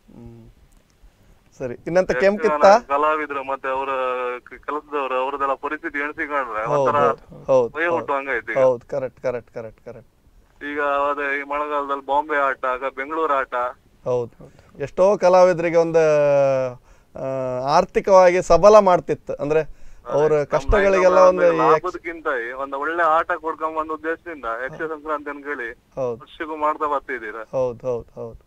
ಸರಿ. ಇನ್ನಂತ ಕೆಂಪಿತ್ತ ಕಲಾವಿದ್ರು ಮತ್ತೆ ಅವರ ಕೆಲಸದವರು ಅವ್ರದೆಲ್ಲ ಪರಿಸ್ಥಿತಿ ಎಣಿಸಿಕೊಂಡ್ರೆ ಹುಟ್ಟು ಹಂಗಾಯ್ತು. ಹೌದು, ಕರೆಕ್ಟ್ ಕರೆಕ್ಟ್ ಕರೆಕ್ಟ್ ಕರೆಕ್ಟ್. ಈಗ ಅದೇ ಈ ಮಳೆಗಾಲದಲ್ಲಿ ಬಾಂಬೆ ಆಟ, ಬೆಂಗಳೂರು ಆಟ. ಹೌದು, ಎಷ್ಟೋ ಕಲಾವಿದರಿಗೆ ಒಂದು ಆರ್ಥಿಕವಾಗಿ ಸಬಲ ಮಾಡ್ತಿತ್ತು. ಅಂದ್ರೆ ಅವ್ರ ಕಷ್ಟಗಳಿಗೆಲ್ಲ ಒಂದು ಲಾಭದಕ್ಕಿಂತ ಒಂದು ಒಳ್ಳೆ ಆಟ ಕೊಡ್ಕೊಂಡ್ ಬಂದ ಉದ್ದೇಶದಿಂದ ಯಕ್ಷ ಸಂಕ್ರಾಂತಿ ಅಂತ ಹೇಳಿ ವರ್ಷಕ್ಕೂ ಮಾಡ್ತಾ ಬರ್ತಿದ್ದೀರಾ. ಹೌದು ಹೌದು ಹೌದು.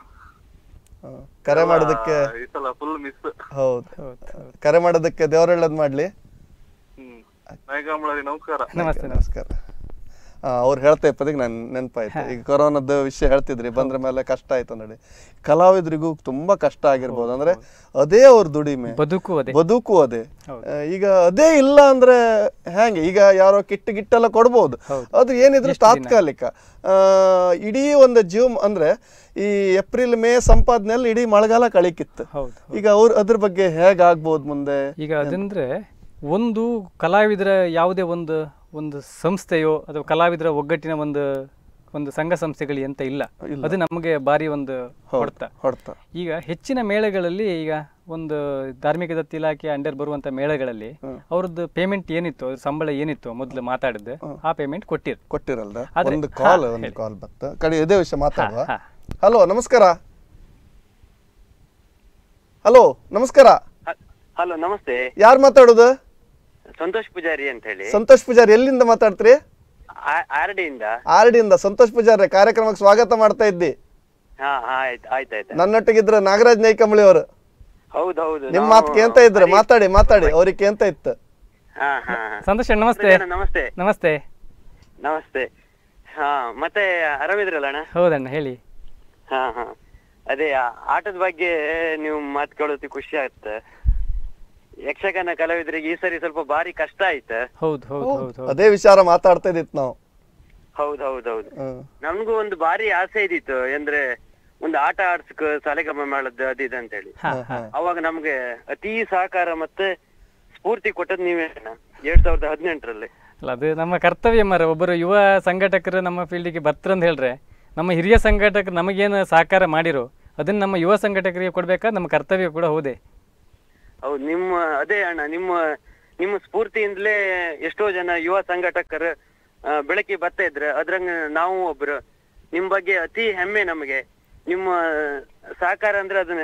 ಕರೆ ಮಾಡೋದಕ್ಕೆ ಈ ಸಲ ಫುಲ್ ಮಿಸ್. ಹೌದು, ಕರೆ ಮಾಡೋದಕ್ಕೆ ದೇವರೊಳ್ಳೇದ್ ಮಾಡ್ಲಿ. ನಾಯಕಂಬಳಿ ನಮಸ್ಕಾರ. ನಮಸ್ತೆ. ನಮಸ್ಕಾರ. ಅವ್ರು ಹೇಳ್ತಾ ಇಪ್ಪದಿಗೆ ನಾನು ನೆನಪಾಯ್ತು. ಈಗ ಕೊರೋನಾದ ವಿಷಯ ಹೇಳ್ತಿದ್ರಿ, ಬಂದ್ರ ಮೇಲೆ ಕಷ್ಟ ಆಯ್ತು ನೋಡಿ. ಕಲಾವಿದರಿಗೂ ತುಂಬಾ ಕಷ್ಟ ಆಗಿರ್ಬೋದು. ಅಂದ್ರೆ ಅದೇ ಅವ್ರ ದುಡಿಮೆ, ಬದುಕು ಅದೇ. ಈಗ ಅದೇ ಇಲ್ಲ ಅಂದ್ರೆ ಹೆಂಗೆ? ಈಗ ಯಾರೋ ಗಿಟ್ಟೆಲ್ಲ ಕೊಡ್ಬೋದು, ಅದು ಏನಿದ್ರು ತಾತ್ಕಾಲಿಕ. ಇಡೀ ಒಂದು ಅಂದ್ರೆ ಈ ಏಪ್ರಿಲ್ ಮೇ ಸಂಪಾದನೆಯಲ್ಲಿ ಇಡೀ ಮಳೆಗಾಲ ಕಳಿಕಿತ್ತು. ಈಗ ಅದ್ರ ಬಗ್ಗೆ ಹೇಗಾಗ್ಬೋದು ಮುಂದೆ? ಈಗ ಅದಂದ್ರೆ ಒಂದು ಕಲಾವಿದರ ಯಾವುದೇ ಒಂದು ಸಂಸ್ಥೆಯೋ ಅಥವಾ ಕಲಾವಿದರ ಒಗ್ಗಟ್ಟಿನ ಒಂದು ಸಂಘ ಸಂಸ್ಥೆಗಳು ಎಂತ ಇಲ್ಲ. ಅದು ನಮಗೆ ಬಾರಿ ಒಂದು ಹೊಡ್ತ. ಈಗ ಹೆಚ್ಚಿನ ಮೇಳಗಳಲ್ಲಿ, ಈಗ ಒಂದು ಧಾರ್ಮಿಕ ದತ್ತಿ ಇಲಾಖೆ ಅಂಡರ್ ಬರುವಂತ ಮೇಳಗಳಲ್ಲಿ ಅವ್ರದ್ದು ಪೇಮೆಂಟ್ ಏನಿತ್ತು, ಅದ್ರ ಸಂಬಳ ಏನಿತ್ತು ಮೊದ್ಲು ಮಾತಾಡಿದ್ದೆ, ಆ ಪೇಮೆಂಟ್ ಕೊಟ್ಟಿರಲ್ಲ. ಒಂದು ಕಾಲ್ ಬಂತು, ಕಡೆ ಇದೇ ವಿಷಯ ಮಾತಾಡುವ. ಹಲೋ ನಮಸ್ಕಾರ. ಹಲೋ ನಮಸ್ಕಾರ. ಹಲೋ ನಮಸ್ತೆ. ಯಾರು ಮಾತಾಡುದು? ಸಂತೋಷ್ ಪೂಜಾರಿ ಅಂತ ಹೇಳಿ. ಸಂತೋಷ್ ಪೂಜಾರಿ, ಎಲ್ಲಿಂದ ಮಾತಾಡ್ತೀರಿ? ಆರ್ಡಿಯಿಂದ. ಸಂತೋಷ್ ಪೂಜಾರಿ, ಕಾರ್ಯಕ್ರಮಕ್ಕೆ ಸ್ವಾಗತ ಮಾಡ್ತಾ ಇದ್ದಿ. ಆಯ್ತಾಯ್ತು. ನನ್ನೊಟ್ಟಿಗಿದ್ರ ನಾಗರಾಜ್ ನೈಕಂಬಳಿ ಅವರು. ಹೌದೌದು. ನಿಮ್ ಮಾತು ಕೇಂತ ಇದ್ರೆ ಮಾತಾಡಿ ಅವ್ರಿಗೆ ಕೇಂತ ಇತ್ತು. ಸಂತೋಷ್ ನಮಸ್ತೆ. ನಮಸ್ತೆ. ನಮಸ್ತೆ. ನಮಸ್ತೆ. ಮತ್ತೆ ಆರಾಮಿದ್ರಲ್ಲ ಅಣ್ಣ? ಹೌದಣ್ಣ, ಹೇಳಿ. ಅದೇ ಆಟದ ಬಗ್ಗೆ ನೀವು ಮಾತು ಕೇಳೋತಿ ಖುಷಿ ಆಗುತ್ತೆ. ಯಕ್ಷಗಾನ ಕಲಾವಿದರಿಗೆ ಈ ಸರಿ ಸ್ವಲ್ಪ ಬಾರಿ ಕಷ್ಟ ಆಯ್ತು. ಹೌದು, ಅದೇ ವಿಚಾರ ಮಾತಾಡ್ತಾ ಇದ್ದಿತ್ತು ನಾವು. ಹೌದೌದೌದು. ನಮ್ಗೂ ಒಂದು ಬಾರಿ ಆಸೆ ಇದ್ದಿತ್ತು, ಅಂದ್ರೆ ಒಂದು ಆಟ ಆಡ್ಸಕ್ ಸಾಲೆಗಮ ಮಾಡೋದು ಅದು ಇದು ಅಂತ ಹೇಳಿ. ಅವಾಗ ನಮ್ಗೆ ಅತಿ ಸಹಕಾರ ಮತ್ತೆ ಸ್ಫೂರ್ತಿ ಕೊಟ್ಟದ್ ನೀವೇ 2018ರಲ್ಲಿ. ಅಲ್ಲ, ಅದು ನಮ್ಮ ಕರ್ತವ್ಯ ಮರ. ಒಬ್ಬರು ಯುವ ಸಂಘಟಕರು ನಮ್ಮ ಫೀಲ್ಡಿಗೆ ಬರ್ತಾರಂತ ಹೇಳ್ರೆ, ನಮ್ಮ ಹಿರಿಯ ಸಂಘಟಕರು ನಮಗೇನು ಸಹಕಾರ ಮಾಡಿರೋ ಅದನ್ನ ನಮ್ಮ ಯುವ ಸಂಘಟಕರಿಗೆ ಕೊಡ್ಬೇಕಾದ ನಮ್ಮ ಕರ್ತವ್ಯ ಕೂಡ ಹೌದೇ. ಹೌದು, ಅದೇ ಅಣ್ಣ, ನಿಮ್ಮ ಸ್ಫೂರ್ತಿಯಿಂದಲೇ ಎಷ್ಟೋ ಜನ ಯುವ ಸಂಘಟಕರು ಬೆಳಕಿ ಬರ್ತಾ ಇದ್ರೆ, ಅದ್ರಂಗ ನಾವು ಒಬ್ರು. ನಿಮ್ ಬಗ್ಗೆ ಅತಿ ಹೆಮ್ಮೆ ನಮಗೆ. ನಿಮ್ಮ ಸಹಕಾರ ಅಂದ್ರೆ ಅದನ್ನ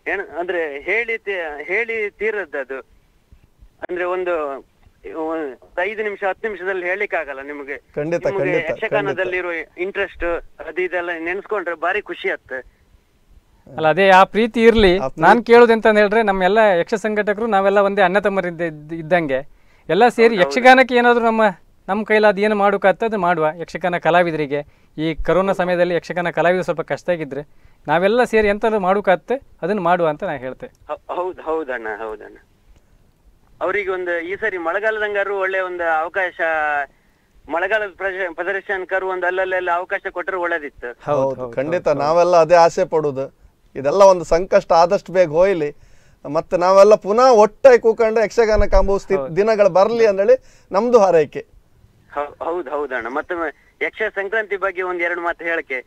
ಅಂದ್ರೆ ಹೇಳಿ ತೀರದ್ದು ಅಂದ್ರೆ ಒಂದು 5 ನಿಮಿಷ 10 ನಿಮಿಷದಲ್ಲಿ ಹೇಳಿಕ್ ಆಗಲ್ಲ ನಿಮ್ಗೆ. ಯಕ್ಷಗಾನದಲ್ಲಿರೋ ಇಂಟ್ರೆಸ್ಟ್ ಅದು ಇದೆಲ್ಲ ನೆನ್ಸ್ಕೊಂಡ್ರೆ ಬಾರಿ ಖುಷಿ ಆಗ್ತದೆ. ಅಲ್ಲ ಅದೇ ಆ ಪ್ರೀತಿ ಇರ್ಲಿ. ನಾನ್ ಕೇಳೋದೆಂತ ಹೇಳಿದ್ರೆ ನಮ್ಮೆಲ್ಲ ಯಕ್ಷ ಸಂಘಟಕರು ನಾವೆಲ್ಲ ಒಂದೇ ಅಣ್ಣ ತಮ್ಮರಿಂದ ಇದ್ದಂಗೆ ಎಲ್ಲ ಸೇರಿ ಯಕ್ಷಗಾನಕ್ಕೆ ಏನಾದ್ರು ನಮ್ಮ ಕೈಲಾದ ಏನು ಮಾಡೋಕ್ಕಾಗ್ತದೆ ಮಾಡುವ. ಯಕ್ಷಗಾನ ಕಲಾವಿದರಿಗೆ ಈ ಕರೋನಾ ಸಮಯದಲ್ಲಿ ಯಕ್ಷಗಾನ ಕಲಾವಿದರು ಸ್ವಲ್ಪ ಕಷ್ಟ ಆಗಿದ್ರೆ ನಾವೆಲ್ಲ ಸೇರಿ ಎಂತಾದ್ರು ಮಾಡೋಕ್ಕಾಗ್ತದೆ ಅದನ್ನು ಮಾಡುವ ಅಂತ ನಾನು ಹೇಳ್ತೆ. ಹೌದಣ್ಣ. ಅವರಿಗೆ ಒಂದು ಈ ಸರಿ ಮಳೆಗಾಲದಂಗಾರು ಒಳ್ಳೆ ಒಂದು ಅವಕಾಶ, ಮಳೆಗಾಲದ ಪ್ರದರ್ಶನಕರು ಒಂದು ಅಲ್ಲಲ್ಲೆಲ್ಲ ಅವಕಾಶ ಕೊಟ್ಟರೆ ಒಳ್ಳೇದಿತ್ತು. ಹೌದು ಖಂಡಿತ, ನಾವೆಲ್ಲ ಅದೇ ಆಸೆ ಪಡುದು. ಇದೆಲ್ಲ ಒಂದು ಸಂಕಷ್ಟ ಆದಷ್ಟು ಬೇಗ ಹೋಯ್ಲಿ, ಮತ್ತೆ ನಾವೆಲ್ಲ ಪುನಃ ಒಟ್ಟಾಗಿ ಕೂಕೊಂಡು ಯಕ್ಷಗಾನ ಕಾಂಬುವ ದಿನಗಳು ಬರ್ಲಿ ಅಂದೇಳಿ ನಮ್ದು ಹಾರೈಕೆ. ಹೌದಣ್ಣ. ಮತ್ತೊಮ್ಮೆ ಯಕ್ಷ ಸಂಕ್ರಾಂತಿ ಬಗ್ಗೆ ಒಂದ್ 2 ಮಾತು ಹೇಳಕ್ಕೆ,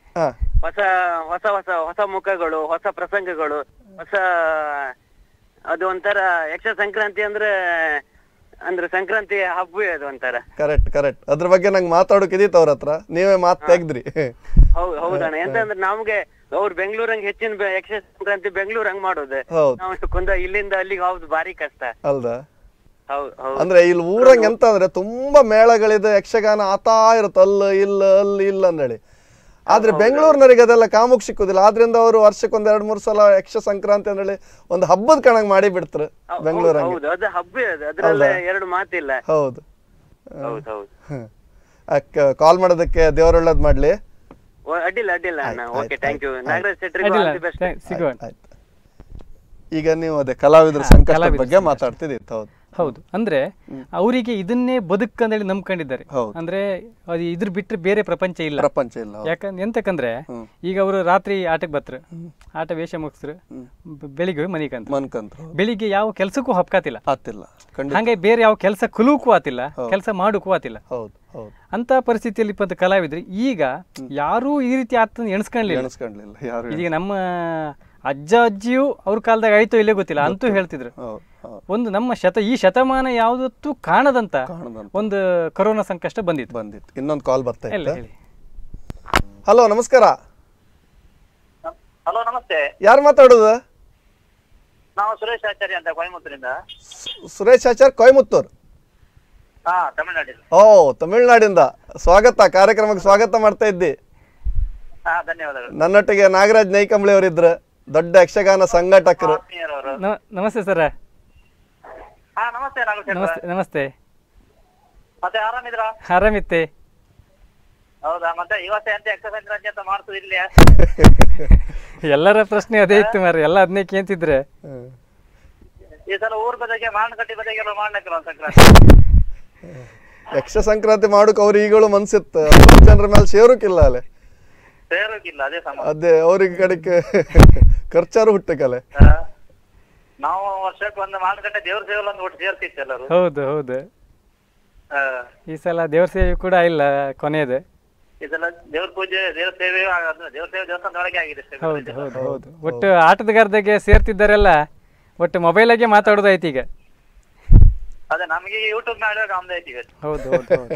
ಹೊಸ ಮುಖಗಳು, ಹೊಸ ಪ್ರಸಂಗಗಳು, ಅದು ಒಂಥರ ಯಕ್ಷ ಸಂಕ್ರಾಂತಿ ಅಂದ್ರೆ ಸಂಕ್ರಾಂತಿ ಹಬ್ಬ ಅದು ಒಂಥರ. ಕರೆಕ್ಟ್. ಅದ್ರ ಬಗ್ಗೆ ನಂಗೆ ಮಾತಾಡೋಕೆ ಇದಿತ್ತು ಅವ್ರ ಹತ್ರ, ನೀವೇ ಮಾತು ತೆಗ್ದ್ರಿ. ಹೌದಣ್ಣ. ಎಂತಂದ್ರೆ ನಮ್ಗೆ ಅವ್ರು ಬೆಂಗಳೂರಂಗ್ ಹೆಚ್ಚಿನ ಯಕ್ಷ ಸಂಕ್ರಾಂತಿ ಬೆಂಗಳೂರಂಗ್ ಮಾಡೋದು, ನಾವು ಇಲ್ಲಿಂದ ಅಲ್ಲಿಗೆ ಹೋಗುದು ಬಾರಿ ಕಷ್ಟ ಅಲ್ದಾ? ಅಂದ್ರೆ ಇಲ್ಲಿ ಊರಂಗ್ ಎಂತ ಅಂದ್ರೆ ತುಂಬಾ ಮೇಳಗಳಿದೆ, ಯಕ್ಷಗಾನ ಆತಾ ಇರುತ್ತೆ ಅಲ್ಲ ಇಲ್ಲ ಅಂದೇಳಿ. ಆದ್ರೆ ಬೆಂಗಳೂರಿನವರಿಗೆ ಅದೆಲ್ಲ ಕಾಮುಕ್ ಸಿಕ್ಕುದಿಲ್ಲ. ಆದ್ರಿಂದ ಅವರು ವರ್ಷಕ್ಕೊಂದ್ 2-3 ಸಲ ಯಕ್ಷ ಸಂಕ್ರಾಂತಿ ಅಂದೇಳಿ ಒಂದು ಹಬ್ಬದ ಕಣಂಗ್ ಮಾಡಿ ಬಿಡ್ತಾರೆ ಬೆಂಗಳೂರಂಗೆ. ಹೌದು. ಕಾಲ್ ಮಾಡೋದಕ್ಕೆ ದೇವ್ರ ಒಳ್ಳೇದ್ ಮಾಡ್ಲಿ. ಈಗ ನೀವು ಅದೇ ಕಲಾವಿದರ ಸಂಕಷ್ಟದ ಬಗ್ಗೆ ಮಾತಾಡ್ತಿದ್ದಿತ್ತು. ಹೌದು. ಅಂದ್ರೆ ಅವರಿಗೆ ಇದನ್ನೇ ಬದುಕಂದೇಳಿ ನಂಬ್ಕೊಂಡಿದ್ದಾರೆ. ಅಂದ್ರೆ ಅದು ಇದ್ರ ಬಿಟ್ರೆ ಬೇರೆ ಪ್ರಪಂಚ ಇಲ್ಲ. ಯಾಕಂದ್ರೆ ಎಂತಕಂದ್ರೆ ಈಗ ಅವರು ರಾತ್ರಿ ಆಟಕ್ಕೆ ಬತ್ರು, ಆಟ ವೇಷ ಮುಗಿಸ್ರು, ಬೆಳಿಗ್ಗೆ ಹೋಗಿ ಮನಿಕಂತ, ಬೆಳಿಗ್ಗೆ ಯಾವ ಕೆಲ್ಸಕ್ಕೂ ಹಪ್ಕಾತಿಲ್ಲ, ಹಂಗೆ ಬೇರೆ ಯಾವ ಕೆಲಸ ಕಲೂಕೂ ಆತಿಲ್ಲ, ಕೆಲಸ ಮಾಡೋಕ್ಕೂ ಆತಿಲ್ಲ. ಅಂತ ಪರಿಸ್ಥಿತಿಯಲ್ಲಿ ಕಲಾವಿದ್ರು ಈಗ ಯಾರೂ ಈ ರೀತಿ ಆತನ ಎಣಿಸ್ಕೊಳ್ಳಿಲ್ಲ. ಈಗ ನಮ್ಮ ಅಜ್ಜ ಅಜ್ಜಿಯು ಅವ್ರ ಕಾಲದಾಗ ಆಯ್ತೋ ಇಲ್ಲೇ ಗೊತ್ತಿಲ್ಲ ಅಂತೂ ಹೇಳ್ತಿದ್ರು. ಒಂದು ನಮ್ಮ ಈ ಶತಮಾನ ಯಾವ್ದತ್ತು ಕಾಣದಂತ ಒಂದು ಕೊರೋನಾ ಸಂಕಷ್ಟ ಬಂದಿತ್ತು. ಇನ್ನೊಂದು ಕಾಲ್ ಬರ್ತಾ ಇದೆ. ಹಲೋ ನಮಸ್ಕಾರ. ಹಲೋ ನಮಸ್ತೆ. ಯಾರು ಮಾತಾಡೋದು? ನಾವು ಸುರೇಶ್ ಆಚಾರ್ಯ ಅಂತ ಕೊಯಮತ್ತೂರಿಂದ. ಸುರೇಶ್ ಆಚಾರ್ಯ ಕೊಯಮತ್ತೂರು. ತಮಿಳ್ನಾಡಿಂದ. ಓ ತಮಿಳ್ನಾಡಿಂದ. ಸ್ವಾಗತ, ಕಾರ್ಯಕ್ರಮಕ್ಕೆ ಸ್ವಾಗತ ಮಾಡ್ತಾ ಇದ್ದಿ. ಧನ್ಯವಾದಗಳು. ನನ್ನೊಟ್ಟಿಗೆ ನಾಗರಾಜ್ ನೈಕಂಬಳಿ ಅವರಿದ್ರು, ದೊಡ್ಡ ಯಕ್ಷಗಾನ ಸಂಘಟಕರು. ನಮಸ್ತೆ ಸರ್. ನಮಸ್ತೆ. ಮತ್ತೆ ಆರಾಮಿದ್ರಾ? ಆರಾಮಿತ್ತೆ. ಹೌದಾ? ಮತ್ತೆ ಇವತ್ತೇ ಅಂತ ಯಕ್ಷ ಸಂಕ್ರಾಂತಿ ಅಂತ ಮಾಡ್ತದೆ ಇಲ್ಲಿ? ಎಲ್ಲರ ಪ್ರಶ್ನೆ ಅದೇ ಇತ್ತು ಮಾರ್ರೆ, ಎಲ್ಲ ಅದನ್ನೇ ಕೇಂತಿದ್ರೆ. ಈ ಸಲ ಊರ್ ಬದಗೆ ಮಾನಕಟ್ಟಿ ಬದಗೆ ಮಾಡ್ಲಿಕ್ಕಿಲ್ಲ ಸಂಕ್ರಾಂತಿ. ಯಕ್ಷ ಸಂಕ್ರಾಂತಿ ಮಾಡೋಕೆ ಅವ್ರು ಈಗಳು ಮನ್ಸಿತ್ತು, ಜನರ ಮೇಲೆ ಸೇರೋಕಿಲ್ಲ ಅಲ್ಲೇ. ಅದೇ ಅವ್ರಿಗೆ ಕಡೆಗೆ ಖರ್ಚಾರು ಹುಟ್ಟಕಲೆ. ನಾವು ವರ್ಷಕ್ಕೆ ಒಂದು ಮಾನಕಟ್ಟೆ ದೇವ್ರ ಸೇವೆ ಒಂದು ಒಟ್ಟು ಸೇರ್ತಿತ್ತು ಎಲ್ಲರೂ. ಹೌದು. ಈ ಸಲ ದೇವ್ರ ಸೇವೆ ಕೂಡ ಇಲ್ಲ ಕೊನೆಯದು. ಈ ಸಲ ದೇವ್ರ ಪೂಜೆ, ದೇವ್ರ ಸೇವೆ ದೇವಸ್ಥಾನದೊಳಗೆ ಆಗಿದೆ. ಹೌದು. ಒಟ್ಟು ಆಟದ ಗರ್ದಗೆ ಸೇರ್ತಿದ್ದಾರೆಲ್ಲ ಒಟ್ಟು ಮೊಬೈಲಾಗೆ ಮಾತಾಡೋದಾಯ್ತು ಈಗ. ಅದೇ ನಮಗೆ ಯೂಟ್ಯೂಬ್ ಮಾಡುವಾಗ ಆಮ್ದಾಯ್ತು ಈಗ. ಹೌದು.